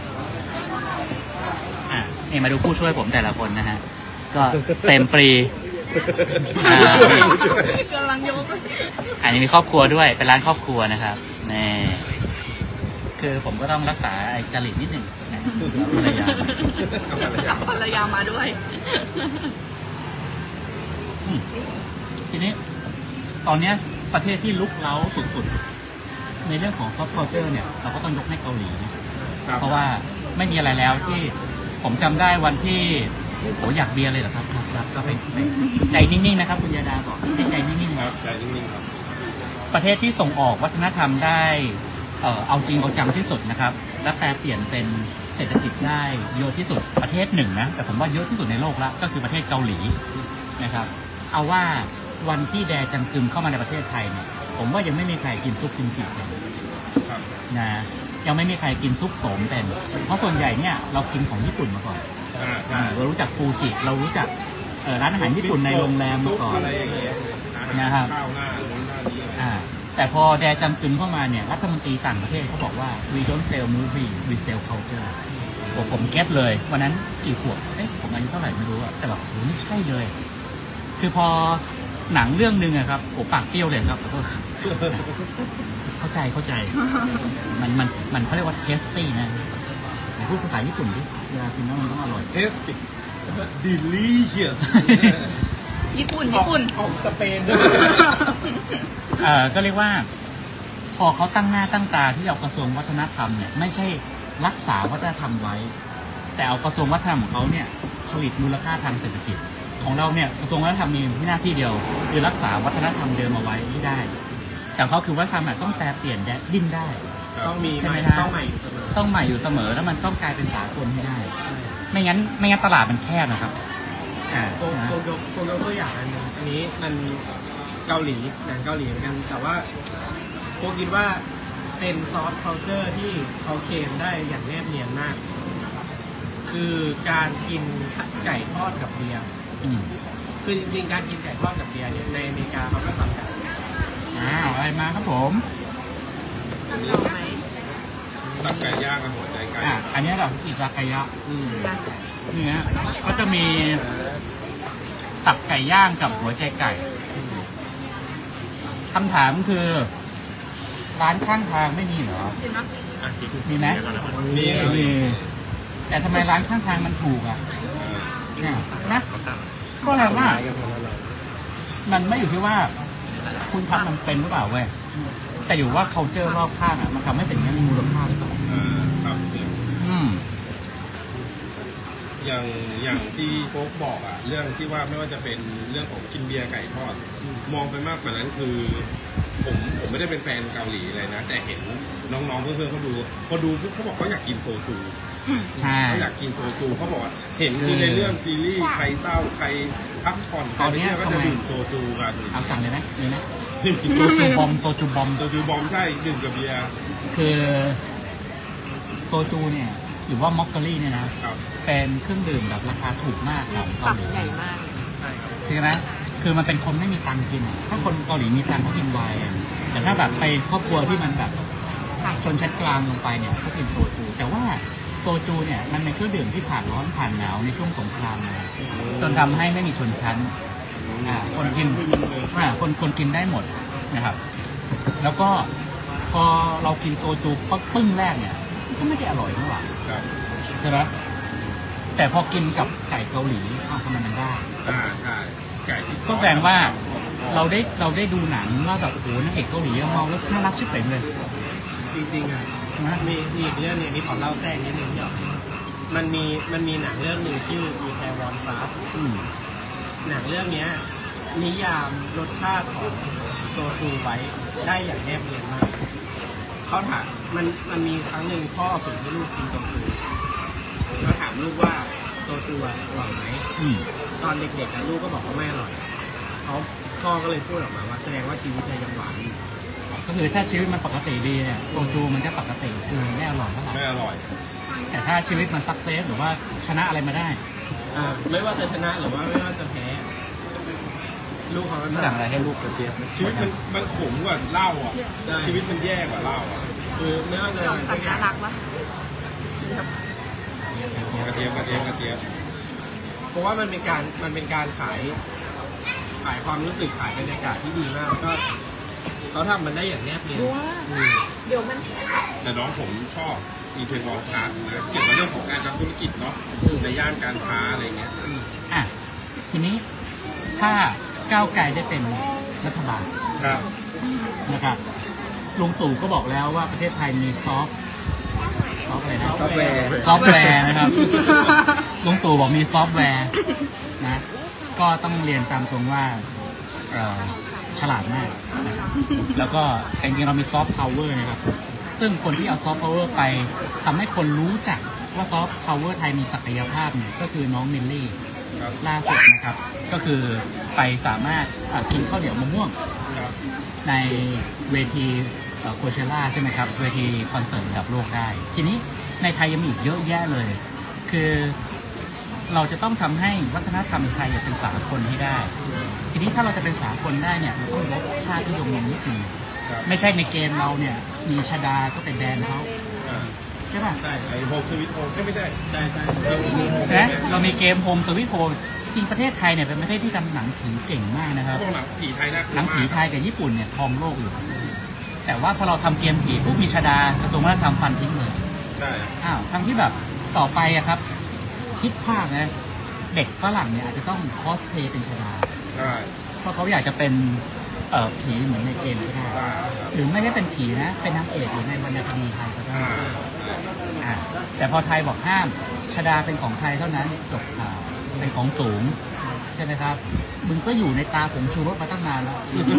นี่มาดูผู้ช่วยผมแต่ละคนนะฮะก็เต็มปรีกำลังยกอันนี้มีครอบครัวด้วยเป็นร้านครอบครัวนะครับนี่คือผมก็ต้องรักษาไอ้จริตนิดหนึ่งภรรยามาด้วยทีนี้ตอนนี้ประเทศที่ลุกเล้าสุดๆในเรื่องของซอฟต์คัลเจอร์เนี่ยเราก็ต้องยกให้เกาหลีเพราะว่าไม่มีอะไรแล้วที่ผมจำได้วันที่อยากเบียร์เลยเหรอครับก็ไปใจนิ่งๆนะครับคุณยาดาบอกให้ใจนิ่งๆครับใจนิ่งๆครับประเทศที่ส่งออกวัฒนธรรมได้เอาจริงเอาจังที่สุดนะครับและแปลเปลี่ยนเป็นเศรษฐกิจได้เยอะที่สุดประเทศหนึ่งนะแต่ผมว่าเยอะที่สุดในโลกละก็คือประเทศเกาหลีนะครับเอาว่าวันที่แดจังกึมเข้ามาในประเทศไทยเนี่ยผมว่ายังไม่มีใครกินซุปกิมจินะยังไม่มีใครกินซุปโสมเป็นเพราะส่วนใหญ่เนี่ยเรากินของญี่ปุ่นมาก่อนเรารู้จักฟูจิเรารู้จักร้านอาหารญี่ปุ่นในโรงแรมมาก่อนนะครับแต่พอแดจังกึมเข้ามาเนี่ยรัฐมนตรีต่างประเทศเขาบอกว่า we don't sell movie we sell culture ผมเก็ตเลยวันนั้นกี่ขวบผมอายุเท่าไหร่ไม่รู้แต่แบบโหนี่ใช่เลยคือพอหนังเรื่องนึงอะครับปากเปรี้ยวเลยครับเข้าใจมันเขาเรียกว่า tasty นะพูดภาษาญี่ปุ่นดิเวลากินแล้วมันต้องอร่อย tasty delicious ญี่ปุ่นสเปนก็เรียกว่าพอเขาตั้งหน้าตั้งตาที่เอากระทรวงวัฒนธรรมเนี่ยไม่ใช่รักษาวัฒนธรรมไว้ แต่เอากระทรวงวัฒนธรรมของเขาเนี่ยผลิตมูลค่าทางเศรษฐกิจของเราเนี่ยกระทรวงวัฒนธรรมมีหน้าที่เดียวคือรักษาวัฒนธรรมเดิมเอาไว้ให้ได้แต่เขาคือวัฒนธรรมต้องแปรเปลี่ยนและดิ้นได้ต้องมีใช่ใหไหม่มฮะต้องใหม่อยู่เสมอต้องใหม่อยู่เสมอแล้วมันต้องกลายเป็นสากลให้ได้ ไม่งั้นตลาดมันแคบนะครับโกยกตัวอย่างอันหนึงอันนี้มันเกาหลีหนังเกาหลีเหมือนกันแต่ว่าโกคิดว่าเป็นซอฟต์คัลเจอร์ที่เขาเคลมได้อย่างแนบเนียนมาก คือการกินไก่ทอดกับเบียร์ คือจริงๆการกินไก่ทอดกับเบียร์เนี่ยในอเมริกาเขาก็ทำกันอะไรมาครับผมลองไหมตับไก่ย่างกับหัวใจไก่อันนี้เราอิซากายะนี่ฮะก็จะมีตับไก่ย่างกับหัวใจไก่คำถามคือร้านข้างทางไม่มีเหรอเห็นไหมมีไหมมีแต่ทำไมร้านข้างทางมันถูกอ่ะเนี่ยนะก็แปลว่ามันไม่อยู่ที่ว่าคุณทำมันเป็นหรือเปล่าเว้ยแต่อยู่ว่า culture รอบข้างอ่ะมันทำให้เป็นอย่างนี้มีมูลค่าหรือเปล่าครับ อย่างที่โค้กบอกอ่ะเรื่องที่ว่าไม่ว่าจะเป็นเรื่องของกินเบียร์ไก่ทอดมองไปมากกว่านั้นคือผมไม่ได้เป็นแฟนเกาหลีเลยนะแต่เห็นน้องๆเพื่อนๆเขาดูพอดูปุ๊บเขาบอกเขาอยากกินโซจูใช่เขาอยากกินโซจูเขาบอกว่าเห็นคือในเรื่องซีรีส์ใครเศร้าใครพักผ่อนใครเนี่ยก็จะดื่มโซจูกันเอาสั่งเลยไหมมีไหมโซจูบอมโซจูบอมโซจูบอมใช่ดื่มกับเบียร์คือโซจูเนี่ยหรือว่ามอคเกอรี่เนี่ยนะครับ เป็นเครื่องดื่มแบบราคาถูกมากของเกาตับหลีใหญ่มากใช่ครับใช่ไหมคือมันเป็นคนไม่มีตังค์กิน ถ้าคนเกาหลีมีตังค์เขากินไวน์อะแต่ถ้าแบบไปครอบครัวที่มันแบบชนชั้นกลางลงไปเนี่ยเขากินโซจู แต่ว่าโซจูเนี่ยมันเป็นเครื่องดื่มที่ผ่านร้อนผ่านหนาวในช่วงสงครามมาจนทำให้ไม่มีชนชั้นคนกินคนกินได้หมดนะครับ แล้วก็พอเรากินโซจูปึ้งแรกเนี่ยก็ไม่ได้อร่อยเท่าไหร่ครับใช่ไหมแต่พอกินกับไก่เกาหลีทำไมมันได้ใช่ไก่ที่ก็แสดงว่าเราได้ดูหนังว่าแบบโอ้โหนักเอกเกาหลีมองแล้วน่ารักชิบเป่งเลยจริงๆอ่ะนะมีอีกเรื่องนึงนี่ขอเล่าแทรกนิดนึงเดี๋ยวมันมีหนังเรื่องหนึ่งชื่ออีแทวอนฟาส หนังเรื่องนี้นิยามรสชาติของโซจูไว้ได้อย่างแนบเนียนมากเขาถามมันมีครั้งหนึ่งพ่อฝึกให้ลูกกินโซจูแล้วถามลูกว่าโซจูอร่อยไหมตอนเด็กๆลูกก็บอกว่าไม่อร่อยพ่อก็เลยพูดออกมาว่าแสดงว่าชีวิตยังหวานอยู่ก็คือถ้าชีวิตมันปกติดีเนี่ยโซจูมันจะปกติคือไม่อร่อยเท่าไหร่ไม่อร่อยแต่ถ้าชีวิตมันซักเซสหรือว่าชนะอะไรมาได้ไม่ว่าจะชนะหรือว่าไม่ว่าจะแพ้ลูกเขาก็สั่งอะไรให้ลูกเจี๊ยบชีวิตมันขมกว่าเหล้าอ่ะชีวิตมันแย่กว่าเหล้าอ่ะคือไม่ว่าจะลองสั่งน่ารักปะกระเทียมเพราะว่ามันเป็นการขายความรู้สึกขายบรรยากาศที่ดีมากก็เขาทำมันได้อย่างแนบเนียนเดี๋ยวมันแต่น้องผมชอบอีเทนบอลชาร์ตนะเกี่ยวกับเรื่องของการทำธุรกิจเนาะในย่านการค้าอะไรเงี้ยทีนี้ถ้าก้าวไกลได้เป็นรัฐบาลครับนะครับลุงตู่ก็บอกแล้วว่าประเทศไทยมีซอฟต์อะไรนะซอฟต์แวร์นะครับลุงตู่บอกมีซอฟต์แวร์นะก็ต้องเรียนตามตรงว่าฉลาดมากนะครับแล้วก็จริงๆเรามีซอฟต์พาวเวอร์นะครับซึ่งคนที่เอาซอฟต์พาวเวอร์ไปทำให้คนรู้จักว่าซอฟต์พาวเวอร์ไทยมีศักยภาพเนี่ยก็คือน้องมิลลี่ล่าสุดนะครับก็คือไปสามารถกินข้าวเหนียวมะม่วงในเวทีโคเชล่าใช่ไหมครับเวทีคอนเสิร์ตระดับโลกได้ทีนี้ในไทยยังมีอีกเยอะแยะเลยคือเราจะต้องทำให้วัฒนธรรมไทยเป็นสากลให้ได้ทีนี้ถ้าเราจะเป็นสากลได้เนี่ยเราต้องลดชาตินิยมลงนิดนึงไม่ใช่ในเกมเราเนี่ยมีชาดาก็ไปแบนเขาใช่ป่ะใช่ไอโฮมสวิตโฮมไม่ได้ใช่นะเรามีเกมโฮมสวิตโฮมจริงประเทศไทยเนี่ยเป็นประเทศที่ทำหนังผีเก่งมากนะครับพวกหนังผีไทยนะหนังผีไทยกับญี่ปุ่นเนี่ยครองโลกอยู่แต่ว่าพอเราทำเกมผีปุ๊บมีชาดากระตุ้งแล้วทำฟันทิ้งเลยใช่ทั้งที่แบบต่อไปอะครับคิดภาพนะเด็กฝรั่งเนี่ยอาจจะต้องคอสเพลย์เป็นชาดาใช่เพราะเขาอยากจะเป็นผีเหมือนในเกมก็ได้หรือไม่ได้เป็นผีนะเป็นนางเอกหรือในวรรณคดีไทยก็ได้แต่พอไทยบอกห้ามชดาเป็นของไทยเท่านั้นจบข่าวเป็นของสูงใช่ไหมครับมึงก็อยู่ในตาผมชูรสมาตั้งนานแล้ว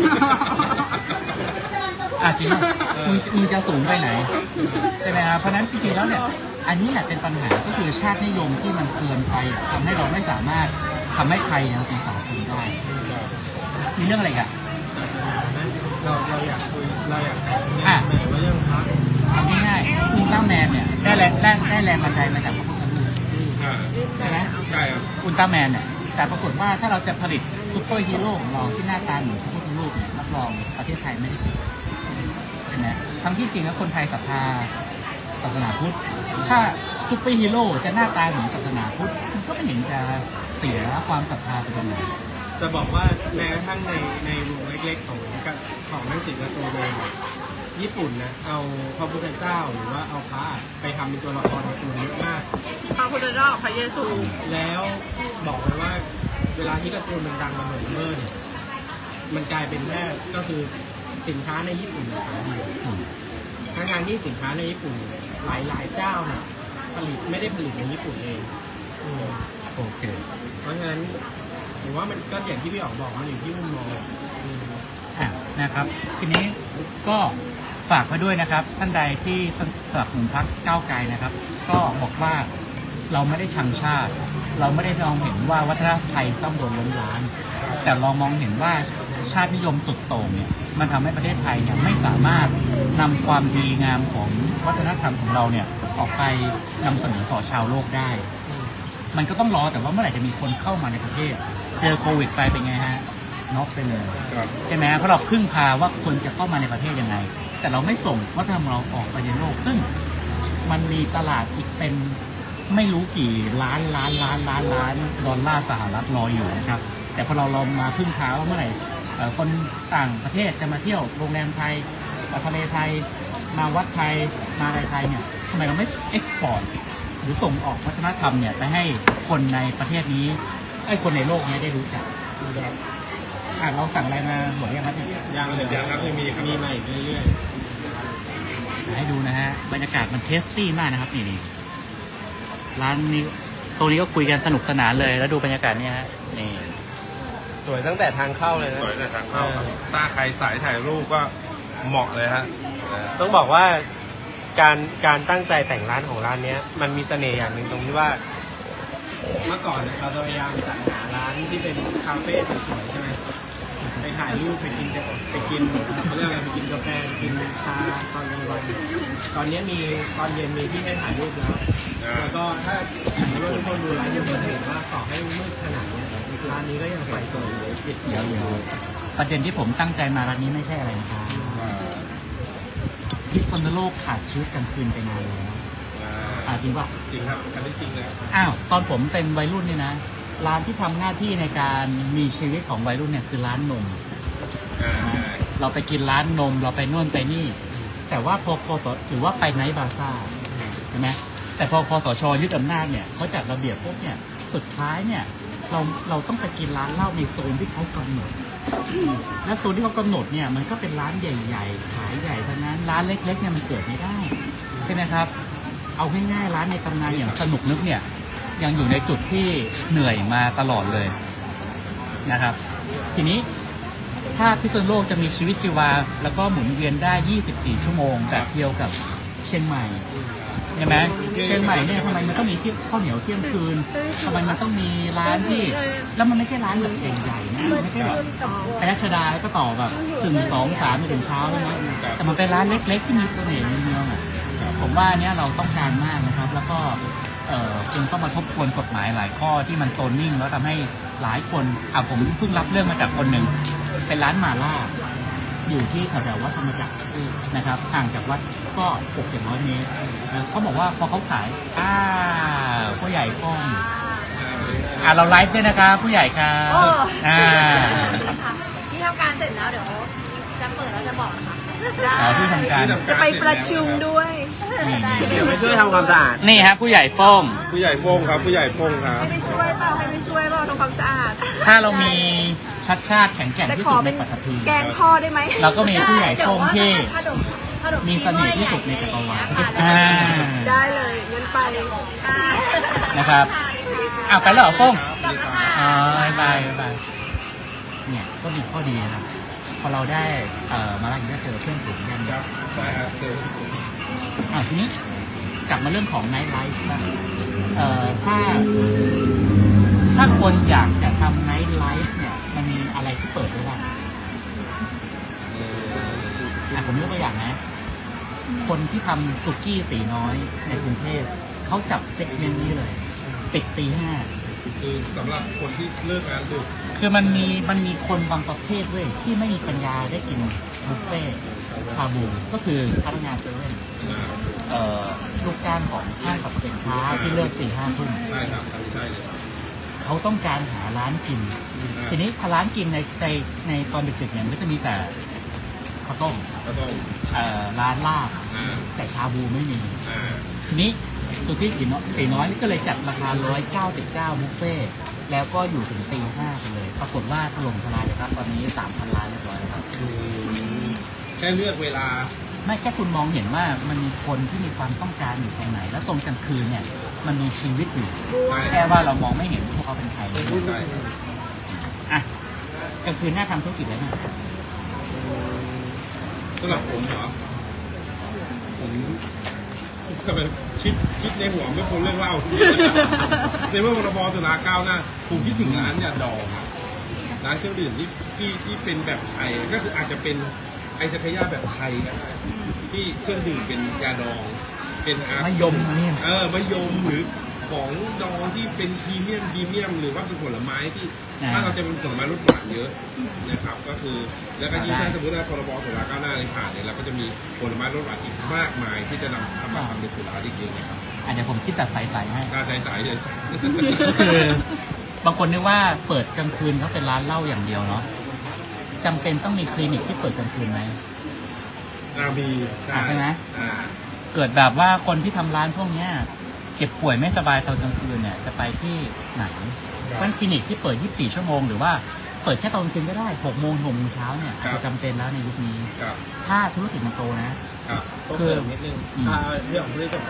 จริงมึงจะสูงไปไหนใช่ไหมครับเพราะฉะนั้นจริงๆแล้วเนี่ยอันนี้แหละเป็นปัญหาก็คือชาตินิยมที่มันเกินไปทำให้เราไม่สามารถทำให้ไทยเป็นสากลได้มีเรื่องอะไรกันเราอยากคุยเราอยากว่าเรื่องพระทำง่ายๆอุลตร้าแมนเนี่ยได้แรงบันดาลใจมาจากพระพุทธรูปใช่ไหมใช่ครับอุลตร้าแมนเนี่ยแต่ปรากฏว่าถ้าเราจะผลิตซุปเปอร์ฮีโร่ของเราที่หน้าตาเหมือนพระพุทธรูปรับรองประเทศไทยไม่ได้ใช่ไหมทั้งที่จริงแล้วคนไทยศรัทธาศาสนาพุทธถ้าซุปเปอร์ฮีโร่จะหน้าตาเหมือนศาสนาพุทธมันก็ไม่เห็นจะเสียความศรัทธาไปตรงไหนจะบอกว่าแม้กระทั่งในวงเล็กๆของหนังสือการ์ตูนเองญี่ปุ่นนะเอาพระพุทธเจ้าหรือว่าเอาพระไปทำเป็นตัวละครการ์ตูนเยอะมากพระพุทธเจ้าพระเยซูแล้วบอกเลยว่าเวลาที่การ์ตูนมันดังมาเหมือนเมื่อเนี่ยมันกลายเป็นแค่ก็คือสินค้าในญี่ปุ่นขายดีทั้งงานที่สินค้าในญี่ปุ่นหลายเจ้าเนี่ยไม่ได้ผลิตในญี่ปุ่นเองโอเคเพราะฉะนั้นผมว่ามันก็อย่างที่พี่อ๋องบอกมันอยู่ที่มุมมองนะครับทีนี้ก็ฝากไว้ด้วยนะครับท่านใดที่สนับสนุนพรรคก้าวไกลนะครับก็บอกว่าเราไม่ได้ชังชาติเราไม่ได้มองเห็นว่าวัฒนธรรมไทยต้องโดนล้มล้างแต่เรามองเห็นว่าชาตินิยมสุดโต่งเนี่ยมันทำให้ประเทศไทยเนี่ยไม่สามารถนำความดีงามของวัฒนธรรมของเราเนี่ยออกไปนำเสนอต่อชาวโลกได้มันก็ต้องรอแต่ว่าเมื่อไหร่จะมีคนเข้ามาในประเทศเจอโควิดไปเป็นไงฮะน็อกไปเลยใช่ไหมเพราะเราพึ่งพาว่าคนจะเข้ามาในประเทศยังไงแต่เราไม่ส่งวัฒนธรรมเราออกไปในโลกซึ่งมันมีตลาดอีกเป็นไม่รู้กี่ล้านดอลลาร์สหรัฐรออยู่นะครับแต่พอเรามาพึ่งพาว่าเมื่อไหร่คนต่างประเทศจะมาเที่ยวโรงแรมไทยทะเลไทยมาวัดไทยมาอะไรไทยเนี่ยทำไมเราไม่เอ็กซ์พอร์ตหรือส่งออกวัฒนธรรมเนี่ยไปให้คนในประเทศนี้คนในโลกนี้ได้รู้จักเราสั่งอะไรมาหมดยังครับยังครับมีมาอีกเรื่อยๆให้ดูนะฮะบรรยากาศมันเทสตี้มากนะครับนี่ร้านนี้ตัวนี้ก็คุยกันสนุกสนานเลยแล้วดูบรรยากาศเนี่ยฮะนี่สวยตั้งแต่ทางเข้าเลยนะสวยตั้งแต่ทางเข้าถ้าใครสายถ่ายรูปก็เหมาะเลยฮะต้องบอกว่าการตั้งใจแต่งร้านของร้านนี้มันมีเสน่ห์อย่างหนึ่งตรงที่ว่าเมื่อก่อนเราพยายามจัดหาร้านที่เป็นคาเฟ่สวยๆใช่ไหมไปถ่ายรูปไปกินเขาเรียกอะไรไปกินกาแฟกินชาตอนกลางวันตอนนี้มีตอนเย็นมีที่ให้ถ่ายรูปแล้วก็ถ้าทุกคนดูร้านจะเห็นว่าต่อให้มืดขนาดนี้ร้านนี้ก็ยังไฟสวยเลยเดี๋ยวประเด็นที่ผมตั้งใจมาร้านนี้ไม่ใช่อะไรนะครับพิษณุโลกขาดชีวิตกลางคืนไปนานแล้วจริงป่ะจริงครับอันนี้จริงเลยตอนผมเป็นวัยรุ่นเนี่ยนะร้านที่ทำหน้าที่ในการมีชีวิตของวัยรุ่นเนี่ยคือร้านนมเราไปกินร้านนมเราไปนู่นไปนี่แต่ว่าพอถือว่าไปไนท์บาซ่าใช่ไหมแต่พอคสช.ยึดอำนาจเนี่ยเขาจัดระเบียบพวกเนี่ยสุดท้ายเนี่ยเราต้องไปกินร้านเหล้าในโซนที่เขากำหนดและโซนที่เขากำหนดเนี่ยมันก็เป็นร้านใหญ่ๆขายใหญ่เท่านั้นร้านเล็กๆเนี่ยมันเกิดไม่ได้ใช่ไหมครับเอาง่ายๆร้านในตำนานอย่างสนุกนึกเนี่ยยังอยู่ในจุดที่เหนื่อยมาตลอดเลยนะครับทีนี้ถ้าพิษณุโลกจะมีชีวิตชีวาแล้วก็หมุนเวียนได้24ชั่วโมงแบบเดียวกับเชียงใหม่ใช่ไหมเชียงใหม่เนี่ยทำไมมันต้องมีข้าวเหนียวเที่ยงคืนทำไมมันต้องมีร้านที่แล้วมันไม่ใช่ร้านแบบใหญ่ๆนะไม่ใช่แบบไปรัชดาก็ต่อแบบถึง2-3ไปถึงเช้าใช่ไหมแต่มันเป็นร้านเล็กๆที่มีเสน่ห์ในเมืองอ่ะผมว่าเนี้ยเราต้องการมากนะครับแล้วก็คุณต้องมาทบทวนกฎหมายหลายข้อที่มันโซนนิ่งแล้วทำให้หลายคนผมเพิ่งรับเรื่องมาจากคนหนึ่งเป็นร้านหม่าล่าอยู่ที่แถววัดธรรมจักรนะครับห่างจากวัดก็600-700 เมตรเขาบอกว่าพอเขาขายผู้ใหญ่ก้องเราไลฟ์ด้วยนะครับผู้ใหญ่ครับที่ทำการเสร็จแล้วเดี๋ยวจะเปิดแล้วจะบอกนะคะที่ทำการจะไปประชุมด้วยเดี๋ยวไปช่วยทำความสะอาดนี่ครับผู้ใหญ่ฟ้องผู้ใหญ่ฟ้องครับผู้ใหญ่ฟ้องครับให้ไปช่วยเปล่าทำความสะอาดถ้าเรามีชัดชาติแข็งแกร่งที่สุดในปัตตภีแกงพ่อได้ไหมเราก็มีผู้ใหญ่ฟ้องที่มีเสน่ห์ที่สุดในจักรวาลได้เลยงั้นไปนะครับไปแล้วเหรอโฟ้งบายบายเนี่ยก็มีข้อดีนะครับพอเราได้มาแล้วก็เจอเพื่อนฝูงกันครับได้ครับเจอทีนี้กลับมาเรื่องของไนท์ไลฟ์บ้างถ้าคนอยากจะทำไนท์ไลฟ์เนี่ยมันมีอะไรที่เปิดได้บ้างผมยกตัวอย่างนะคนที่ทำสุกี้ตีน้อยในกรุงเทพเขาจับเซ็กเมนต์นี้เลยปิดตี 5 คือสำหรับคนที่เลิกงานดึกคือมันมีคนบางประเภทเว้ยที่ไม่มีปัญญาได้กินบุฟเฟ่ชาบูก็คือพนักงานเซเว่นลูกจ้างของห้างสรรพสินค้าที่เลิก 4-5 ทุ่มใช่ครับใช่เลยเขาต้องการหาร้านกินทีนี้ถ้าร้านกินในตอนดึกๆเนี่ยมันก็จะมีแต่ข้าวต้มร้านลาบแต่ชาบูไม่มีทีนี้สุกี้ตีน้อยก็เลยจัดราคา199บุฟเฟ่แล้วก็อยู่ถึงตี 5ไปเลยปรากฏว่าถล่มทลายเลยครับตอนนี้ 3,000 ล้านเรียบร้อยแล้วครับแค่เลือกเวลาไม่แค่คุณมองเห็นว่ามันมีคนที่มีความต้องการอยู่ตรงไหนแล้วตรงกลางคืนเนี่ยมันมีชีวิตอยู่แค่ว่าเรามองไม่เห็นพวกเขาเป็นใครกลางคืนน่าทำธุรกิจอะไรบ้างสำหรับผมเหรอผมก็เป็นคิดในหัวไม่ควรเรื่องเล่าในเมื่อพรบสุราก้าวหน้าผมคิดถึงร้านเนี่ยดองร้านเครื่องดื่มที่เป็นแบบไทยก็คืออาจจะเป็นไอศครีมแบบไทยก็ได้ที่เครื่องดื่มเป็นยาดองเป็นมะยมเนี่ยมะยมหรือของดองที่เป็นพรีเมียมหรือว่าเป็นผลไม้ที่ถ้าเราจะเป็นผลไม้รสหวานเยอะนะครับก็คือแล้วก็ยิ่งถ้าสมมติว่าพรบสุราก้าวหน้าในผ่านเนี่ยเราก็จะมีผลไม้รสหวานอีกมากมายที่จะนำมาทำเป็นสุราได้เยอะนะครับเดี๋ยวผมคิดแบบใสๆให้ใสๆเลยคือบางคนนึกว่าเปิดกลางคืนเขาเป็นร้านเหล้าอย่างเดียวเนาะจำเป็นต้องมีคลินิกที่เปิดกลางคืนไหมมีใช่ไหมเกิดแบบว่าคนที่ทำร้านพวกนี้เก็บป่วยไม่สบายตอนกลางคืนเนี่ยจะไปที่ไหนเพราะคลินิกที่เปิด24 ชั่วโมงหรือว่าเปิดแค่ตอนกลางคืนก็ได้6 โมงเช้าเนี่ยอาจจะจำเป็นแล้วในยุคนี้ถ้าธุรกิจมันโตนะคือนิดนึงเรื่องของธุรกิจ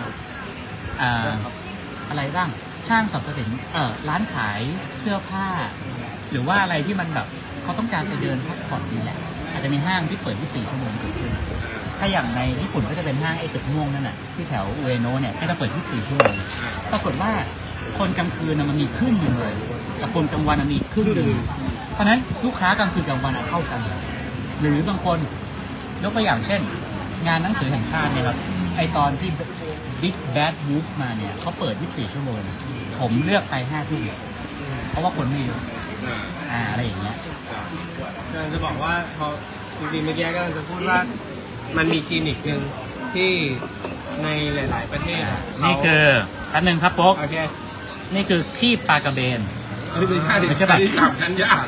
อะไรบ้างห้างสรรพสินร้านขายเสื้อผ้าหรือว่าอะไรที่มันแบบเขาต้องการไปเดินพักผ่อนนี่แหละอาจจะมีห้างที่เปิด24 ชั่วโมงเกิดขึ้นถ้าอย่างในญี่ปุ่นก็จะเป็นห้างไอ้ตึกม่วงนั่นน่ะที่แถวอุเอโนะเนี่ยก็จะเปิด24 ชั่วโมงปรากฏว่าคนกลางคืนมันมีครึ่งนึงเลยกับคนกลางวันมีครึ่งนึงเพราะนั้นลูกค้ากลางคืนกลางวันเท่ากันหรือบางคนยกตัวอย่างเช่นงานหนังสือแห่งชาติเนี่ยครับไอตอนที่ Big Bad Wolf มาเนี่ยเขาเปิด24 ชั่วโมงผมเลือกไป5 ทุ่มเพราะว่าคนไม่เยอะอะไรอย่างเงี้ยกำลังจะบอกว่าพอจริงๆเมื่อกี้กำลังจะพูดว่ามันมีคลินิกหนึ่งที่ในหลายๆประเทศนี่คืออันหนึ่งครับโป๊กโอเคนี่คือขี้ปลากระเบนไม่ใช่แบบชั้นยาก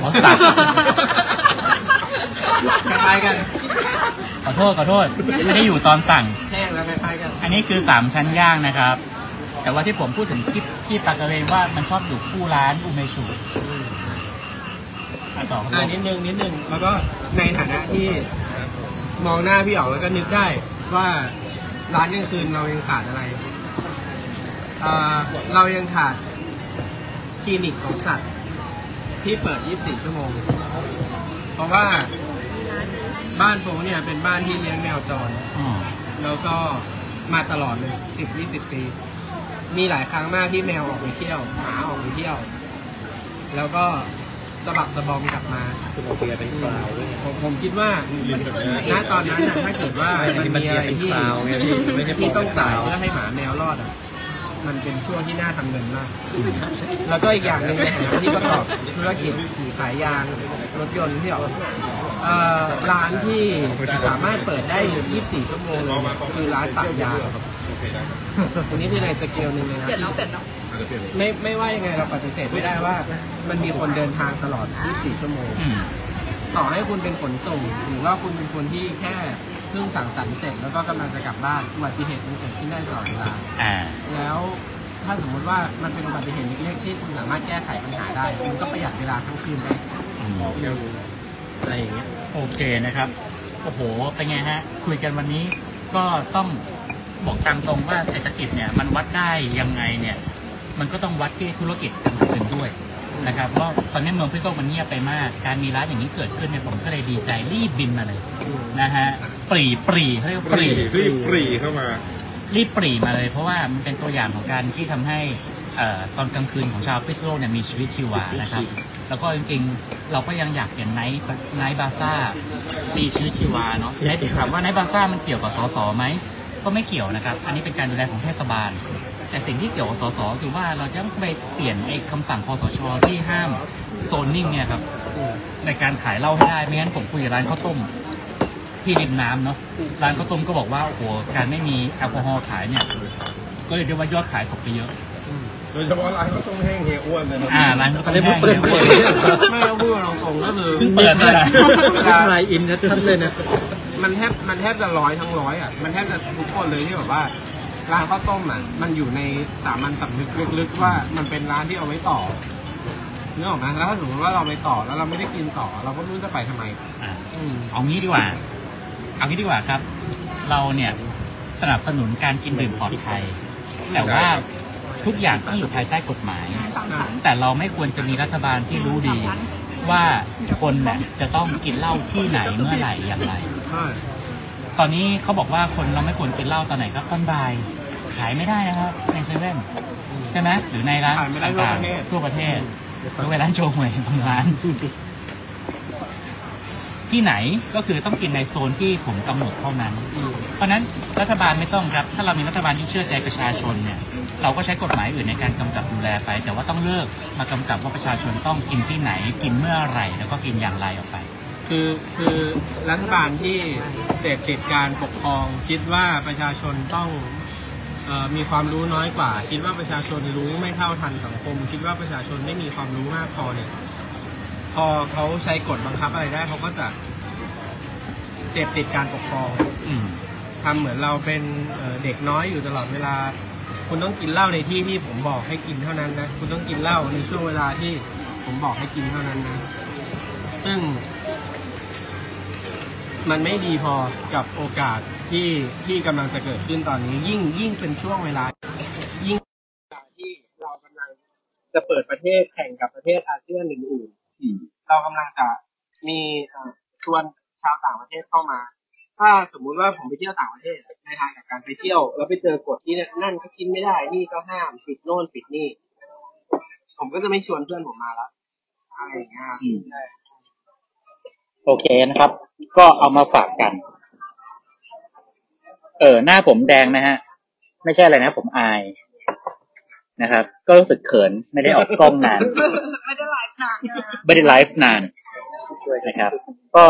คล้ายกันขอโทษไม่ได้อยู่ตอนสั่งแห้งแล้วคล้ายกันอันนี้คือ3 ชั้นย่างนะครับแต่ว่าที่ผมพูดถึงขี้ปลากระเบนว่ามันชอบอยู่คู่ร้านอุเมชูต่อนิดนึงแล้วก็ในฐานะที่มองหน้าพี่อ๋องแล้วก็นึกได้ว่าร้านกลางคืนเรายังขาดอะไรเรายังขาดคลินิกของสัตว์ที่เปิด24 ชั่วโมงเพราะว่าบ้านโฟเนี่ยเป็นบ้านที่เลี้ยงแมวจรแล้วก็มาตลอดเลย10-20 ปีมีหลายครั้งมากที่แมวออกไปเที่ยวหมาออกไปเที่ยวแล้วก็สะบักสะบอมกลับมาผมคิดว่าณตอนนั้นถ้าเกิดว่ามันมีอะไรที่ต้องจ่ายเพื่อให้หมาแมวรอดมันเป็นช่วงที่น่าทำเงินมากแล้วก็อีกอย่างหนึ่งในฐานะที่ประกอบธุรกิจขายยางรถยนต์ที่ร้านที่สามารถเปิดได้24 ชั่วโมงคือร้านตัดยางอันนี้คือในสเกลหนึ่งเลยนะไม่ว่ายังไงเราปฏิเสธไม่ได้ว่ามันมีคนเดินทางตลอด24 ชั่วโมงต่อให้คุณเป็นขนส่งหรือว่าคุณเป็นคนที่แค่เพิ่งสั่งสรรค์เสร็จแล้วก็กำลังจะกลับบ้านอุบัติเหตุมันเกิดขึ้นได้ตลอดเวลาแล้วถ้าสมมติว่ามันเป็นอุบัติเหตุเล็กๆที่คุณสามารถแก้ไขปัญหาได้มันก็ประหยัดเวลาทั้งคืนได้อะไรอย่างเงี้ยโอเคนะครับโอ้โหเป็นไงฮะคุยกันวันนี้ก็ต้องบอกตามตรงว่าเศรษฐกิจเนี่ยมันวัดได้ยังไงเนี่ยมันก็ต้องวัดที่ธุรกิจกลางคืนด้วยนะครับเพราะตอนนี้เมืองพิโตมันเงียบไปมากการมีร้านอย่างนี้เกิดขึ้นเนี่ยผมก็เลยดีใจรีบบินมาเลยนะฮะปรีเขาเรียกว่าปรีรีบปรีเข้ามารีบปรีมาเลยเพราะว่ามันเป็นตัวอย่างของการที่ทำให้ตอนกลางคืนของชาวพิษณุโลกเนี่ยมีชีวิตชีวานะครับแล้วก็จริงๆเราก็ยังอยากเห็นไนท์บาซ่ามีชีวิตชีวาเนาะถามว่าไนท์บาซ่ามันเกี่ยวกับสสไหมก็ไม่เกี่ยวนะครับอันนี้เป็นการดูแลของเทศบาลแต่สิ่งที่เกี่ยวกับสสคือว่าเราจะไปเปลี่ยนไอ้คำสั่งคสชที่ห้ามโซนนิ่งเนี่ยครับในการขายเหล้าให้ได้ไม่งั้นผมคุยกับร้านข้าวต้มที่ริมน้ำเนาะร้านข้าวต้มก็บอกว่าโอ้โหการไม่มีแอลกอฮอล์ขายเนี่ยก็เลยเรียกว่ายอดขายตกไปเยอะโดยเฉพาะร้านข้าวต้มแห้งเฮียอ้วนเลยนะร้านข้าวต้มแห้งเนี่ยไม่ต้องพูดตรงๆก็คือเพิ่งเปิดเลยรายอินนะท่านเลยนะมันแทบจะ100 ทั้ง 100อ่ะมันแทบจะทุกคนเลยที่แบบว่าร้านข้าวต้มอ่ะมันอยู่ในสามัญสำนึกลึกๆว่ามันเป็นร้านที่เอาไว้ต่อนึกออกไหมแล้วถ้าสมมติว่าเราไปต่อแล้วเราไม่ได้กินต่อเราก็ไม่รู้จะไปทำไมเอางี้ดีกว่าครับเราเนี่ยสนับสนุนการกินดื่มปลอดภัยแต่ว่าทุกอย่างต้องอยู่ภายใต้กฎหมายแต่เราไม่ควรจะมีรัฐบาลที่รู้ดีว่าคนเนี่ยจะต้องกินเหล้าที่ไหนเมื่อไหร่อย่างไรตอนนี้เขาบอกว่าคนเราไม่ควรกินเหล้าตอนไหนครับตอนบ่ายขายไม่ได้นะครับในเซเว่นใช่ไหมหรือในร้านต่างๆทั่วประเทศหรือร้านโชว์หวยบางร้านที่ไหนก็คือต้องกินในโซนที่ผมกำหนดเท่านั้นเพราะนั้นรัฐบาลไม่ต้องครับถ้าเรามีรัฐบาลที่เชื่อใจประชาชนเนี่ยเราก็ใช้กฎหมายอื่นในการกำกับดูแลไปแต่ว่าต้องเลิกมากำกับว่าประชาชนต้องกินที่ไหนกินเมื่อไหร่แล้วก็กินอย่างไรออกไปคือรัฐบาลที่เสพติดการปกครองคิดว่าประชาชนต้องมีความรู้น้อยกว่าคิดว่าประชาชนรู้ไม่เท่าทันสังคมคิดว่าประชาชนไม่มีความรู้มากพอเนี่ยพอเขาใช้กฎบังคับอะไรได้เขาก็จะเสพติดการปกครองทำเหมือนเราเป็นเด็กน้อยอยู่ตลอดเวลาคุณต้องกินเหล้าในที่ที่ผมบอกให้กินเท่านั้นนะคุณต้องกินเหล้าในช่วงเวลาที่ผมบอกให้กินเท่านั้นนะซึ่งมันไม่ดีพอกับโอกาสที่กำลังจะเกิดขึ้นตอนนี้ยิ่งเป็นช่วงเวลายิ่งที่เรากำลังจะเปิดประเทศแข่งกับประเทศอาเซียนอื่นๆเรากำลังจะมีชวนชาวต่างประเทศเข้ามาถ้าสมมุติว่าผมไปเที่ยวต่างประเทศในทางกับการไปเที่ยวแล้วไปเจอกฎที่นั่นก็กินไม่ได้นี่ก็ห้ามปิดโน่นปิดนี่ผมก็จะไม่ชวนเพื่อนผมมาแล้วอะไรอย่างเงี้ยโอเคนะครับก็เอามาฝากกันหน้าผมแดงนะฮะไม่ใช่อะไรนะผมอายนะครับก็รู้สึกเขินไม่ได้ออกกล้องนานไม่ได้ไลฟ์นานนะครับก็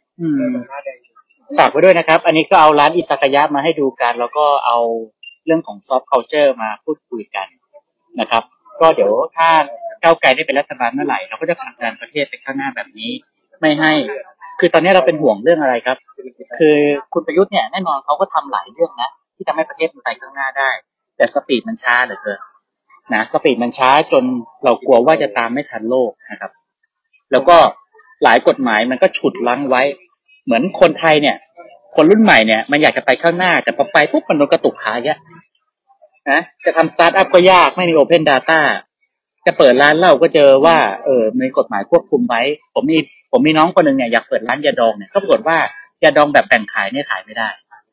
ฝากไว้ด้วยนะครับอันนี้ก็เอาร้านอิซากายะมาให้ดูกันแล้วก็เอาเรื่องของซอฟต์คัลเจอร์มาพูดคุยกันนะครับก็เดี๋ยวถ้าก้าวไกลได้เป็นรัฐบาลเมื่อไหร่เราก็จะผลักดันประเทศไปข้างหน้าแบบนี้ไม่ให้คือตอนนี้เราเป็นห่วงเรื่องอะไรครับคือคุณประยุทธ์เนี่ยแน่นอนเขาก็ทำหลายเรื่องนะที่ทำให้ประเทศมันไปข้างหน้าได้แต่สปีดมันช้าเหลือเกินนะสปีดมันช้าจนเรากลัวว่าจะตามไม่ทันโลกนะครับแล้วก็หลายกฎหมายมันก็ฉุดรั้งไว้เหมือนคนไทยเนี่ยคนรุ่นใหม่เนี่ยมันอยากจะไปข้างหน้าแต่พอไปปุ๊บมันโดนกระตุกขาเยอะนะจะทำสตาร์ทอัพก็ยากไม่มี Open Data จะเปิดร้านเหล้าก็เจอว่ามีกฎหมายควบคุมไว้ผมมีน้องคนหนึ่งเนี่ยอยากเปิดร้านยาดองเนี่ยก็ปรากฏว่ายาดองแบบแบ่งขายเนี่ยขายไม่ได้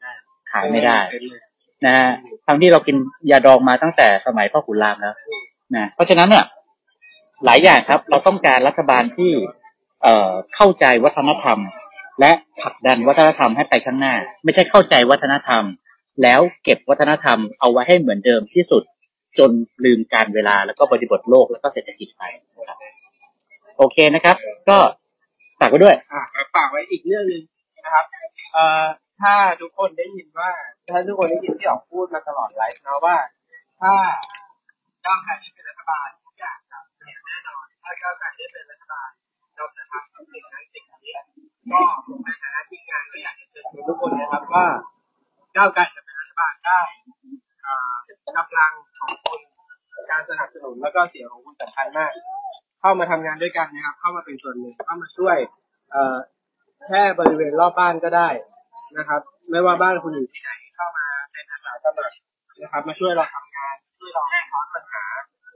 นะทั้งที่เรากินยาดองมาตั้งแต่สมัยพ่อขุนรามแล้วนะเพราะฉะนั้นเนี่ยหลายอย่างครับเราต้องการรัฐบาลที่เข้าใจวัฒนธรรมและผลักดันวัฒนธรรมให้ไปข้างหน้าไม่ใช่เข้าใจวัฒนธรรมแล้วเก็บวัฒนธรรมเอาไว้ให้เหมือนเดิมที่สุดจนลืมการเวลาแล้วก็บริบทโลกแล้วก็เศรษฐกิจไปนะครับโอเคนะครับก็ฝากไว้ด้วยฝากไว้อีกเรื่องนึงนะครับถ้าทุกคนได้ยินที่ออกพูดมาตลอดไลฟ์นะว่าถ้าก้าวไกลได้เป็นรัฐบาลทุกอย่างจะเปลี่ยนแน่นอนถ้าก้าวไกลได้เป็นรัฐบาลเราจะทำสิ่งนั้นสิ่งนี้ก็ในฐานะทีมงานก็อยากจะเชิญชวนทุกคนนะครับว่าก้าวไกลจะเป็นรัฐบาลได้กำลังของคนการสนับสนุนแล้วก็เสียงของคุณสำคัญมากเข้ามาทำงานด้วยกันนะครับเข้ามาเป็นส่วนหนึ่งเข้ามาช่วยแค่บริเวณรอบบ้านก็ได้นะครับไม่ว่าบ้านคุณอยู่ที่ไหนเข้ามาเป็นอาสาสมัครนะครับมาช่วยเราทำงานช่วยเราให้ท้อนปัญหา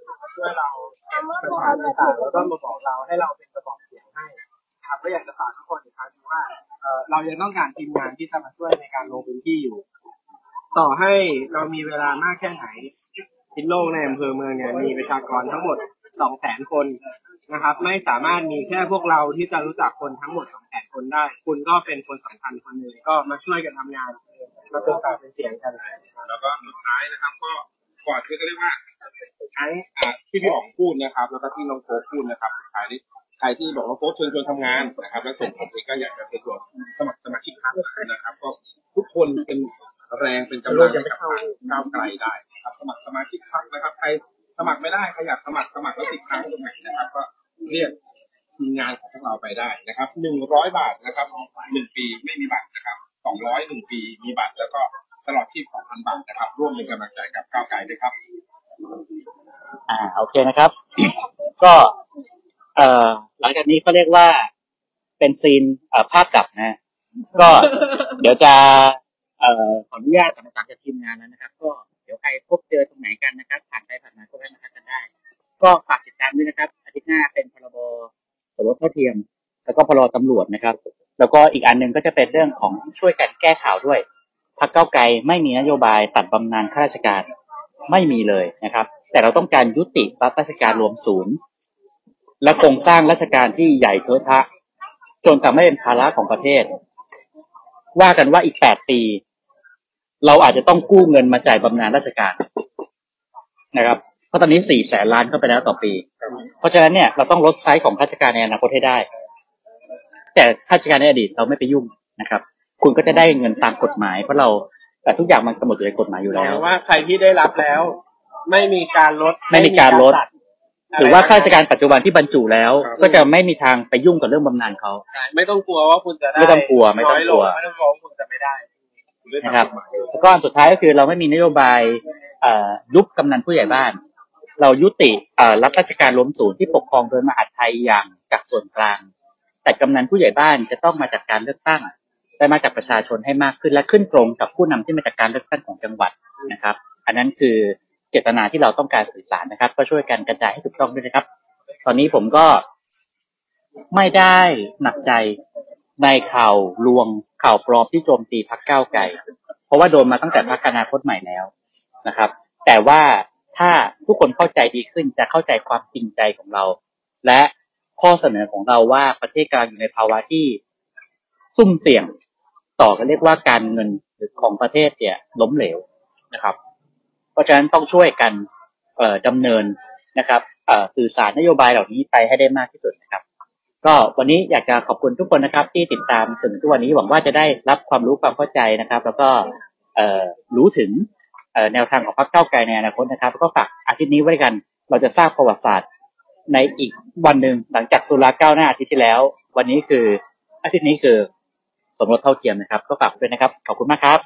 สถานต่างๆแล้วก็มาบอกเราให้เราเป็นกระบอกเสียงให้ครับก็อยากจะฝากทุกคนอีกครั้งว่าเรายังต้องการทีมงานที่จะมาช่วยในการลงพื้นที่อยู่ต่อให้เรามีเวลามากแค่ไหนพิษโลกในอำเภอเมืองเนี่ยมีประชากรทั้งหมด 200,000 คนนะครับไม่สามารถมีแค่พวกเราที่จะรู้จักคนทั้งหมด 200,000 คนได้คุณก็เป็นคนสำคัญคนหนึ่งก็มาช่วยกันทำงานมาเป็นปากเป็นเสียงกันแล้วก็สุดท้ายนะครับก็ก่อนที่จะเรียกว่าทั้งที่พี่อ๋องพูดนะครับแล้วก็ที่น้องโค้ชพูดนะครับสุดท้ายนี้ใครที่บอกว่าโค้ชเชิญชวนทำงานนะครับแล้วส่งผมเองก็อยากจะเชิญชวนสมัครสมาชิกพรรคนะครับก็ทุกคนเป็นแรงเป็นกำลังให้กับก้าวไกลได้นะครับสมัครสมาชิกพรรคนะครับใครสมัครไม่ได้ใครอยากสมัครแล้วติดค้างตรงไหนนะครับก็เรียกทีมงานของพวกเราไปได้นะครับ100 บาทนะครับ1 ปีไม่มีบัตรนะครับ200 1 ปีมีบัตรแล้วก็ตลอดชีพ 2,000 บาทนะครับร่วมเป็นกำลังใจกับก้าวไกลด้วยครับโอเคนะครับ ก็หลังจากนี้เขาเรียกว่าเป็นซีนภาพกลับนะก็เดี๋ยวจะขออนุญาตสั่งจากทีมงานแล้วนะครับก็เดี๋ยวใครพบเจอตรงไหนกันนะครับผ่านไปผ่านมาก็แวะมาทักกันได้ก็ฝากติดตามด้วยนะครับอาทิตย์หน้าเป็นพรบสมรสเท่าเทียมแล้วก็พรบตำรวจนะครับแล้วก็อีกอันนึงก็จะเป็นเรื่องของช่วยกันแก้ข่าวด้วยพรรคก้าวไกลไม่มีนโยบายตัดบำนาญข้าราชการไม่มีเลยนะครับแต่เราต้องการยุติรับราชการรวมศูนย์และโครงสร้างราชการที่ใหญ่เทอะทะจนทำให้เป็นภาระของประเทศว่ากันว่าอีก8 ปีเราอาจจะต้องกู้เงินมาจ่ายบำนาญราชการนะครับเพราะตอนนี้400,000 ล้านเข้าไปแล้วต่อปีเพราะฉะนั้นเนี่ยเราต้องลดไซส์ของข้าราชการในอนาคตให้ได้แต่ข้าราชการในอดีตเราไม่ไปยุ่งนะครับคุณก็จะได้เงินตามกฎหมายเพราะเราแต่ทุกอย่างมันกำหนดอยู่ในกฎหมายอยู่แล้วว่าใครที่ได้รับแล้วไม่มีการลดหรือว่าข้าราชการปัจจุบันที่บรรจุแล้วก็จะไม่มีทางไปยุ่งกับเรื่องบำนาญเขาไม่ต้องกลัวว่าคุณจะได้ไม่ต้องกลัวว่าคุณจะไม่ได้นะครับแล้วก็สุดท้ายก็คือเราไม่มีนโยบายยุบกำนันผู้ใหญ่บ้านเรายุติรับราชการรวมศูนย์ที่ปกครองโดยมหาดไทยอย่างจากส่วนกลางแต่กำนันผู้ใหญ่บ้านจะต้องมาจากการเลือกตั้งได้มาจากประชาชนให้มากขึ้นและขึ้นตรงกับผู้นำที่มาจากการเลือกตั้งของจังหวัดนะครับอันนั้นคือเจตนาที่เราต้องการสื่อสารนะครับก็ช่วยกันกระจายให้ถูกต้องด้วยนะครับตอนนี้ผมก็ไม่ได้หนักใจในข่าวลวงข่าวปลอมที่โจมตีพรรคก้าวไกลเพราะว่าโดนมาตั้งแต่พรรคอนาคตใหม่แล้วนะครับแต่ว่าถ้าทุกคนเข้าใจดีขึ้นจะเข้าใจความจริงใจของเราและข้อเสนอของเราว่าประเทศกำลังอยู่ในภาวะที่ซุ่มเสี่ยงต่อกันเรียกว่าการเงินของประเทศเนี่ยล้มเหลวนะครับเพราะฉะนั้นต้องช่วยกันดำเนินนะครับสื่อสารนโยบายเหล่านี้ไปให้ได้มากที่สุดนะครับก็วันนี้อยากจะขอบคุณทุกคนนะครับที่ติดตามจนถึงทุกวันนี้หวังว่าจะได้รับความรู้ความเข้าใจนะครับแล้วก็รู้ถึงแนวทางของพรรคก้าวไกลในอนาคตนะครับแล้วก็ฝากอาทิตย์นี้ไว้กันเราจะสร้างประวัติศาสตร์ในอีกวันหนึ่งหลังจากตุลาก้าวหน้าอาทิตย์ที่แล้ววันนี้คืออาทิตย์นี้คือสมรสเท่าเทียมนะครับก็ฝากด้วยนะครับขอบคุณมากครับ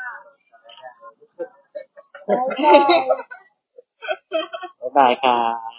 บ๊ายบายครับ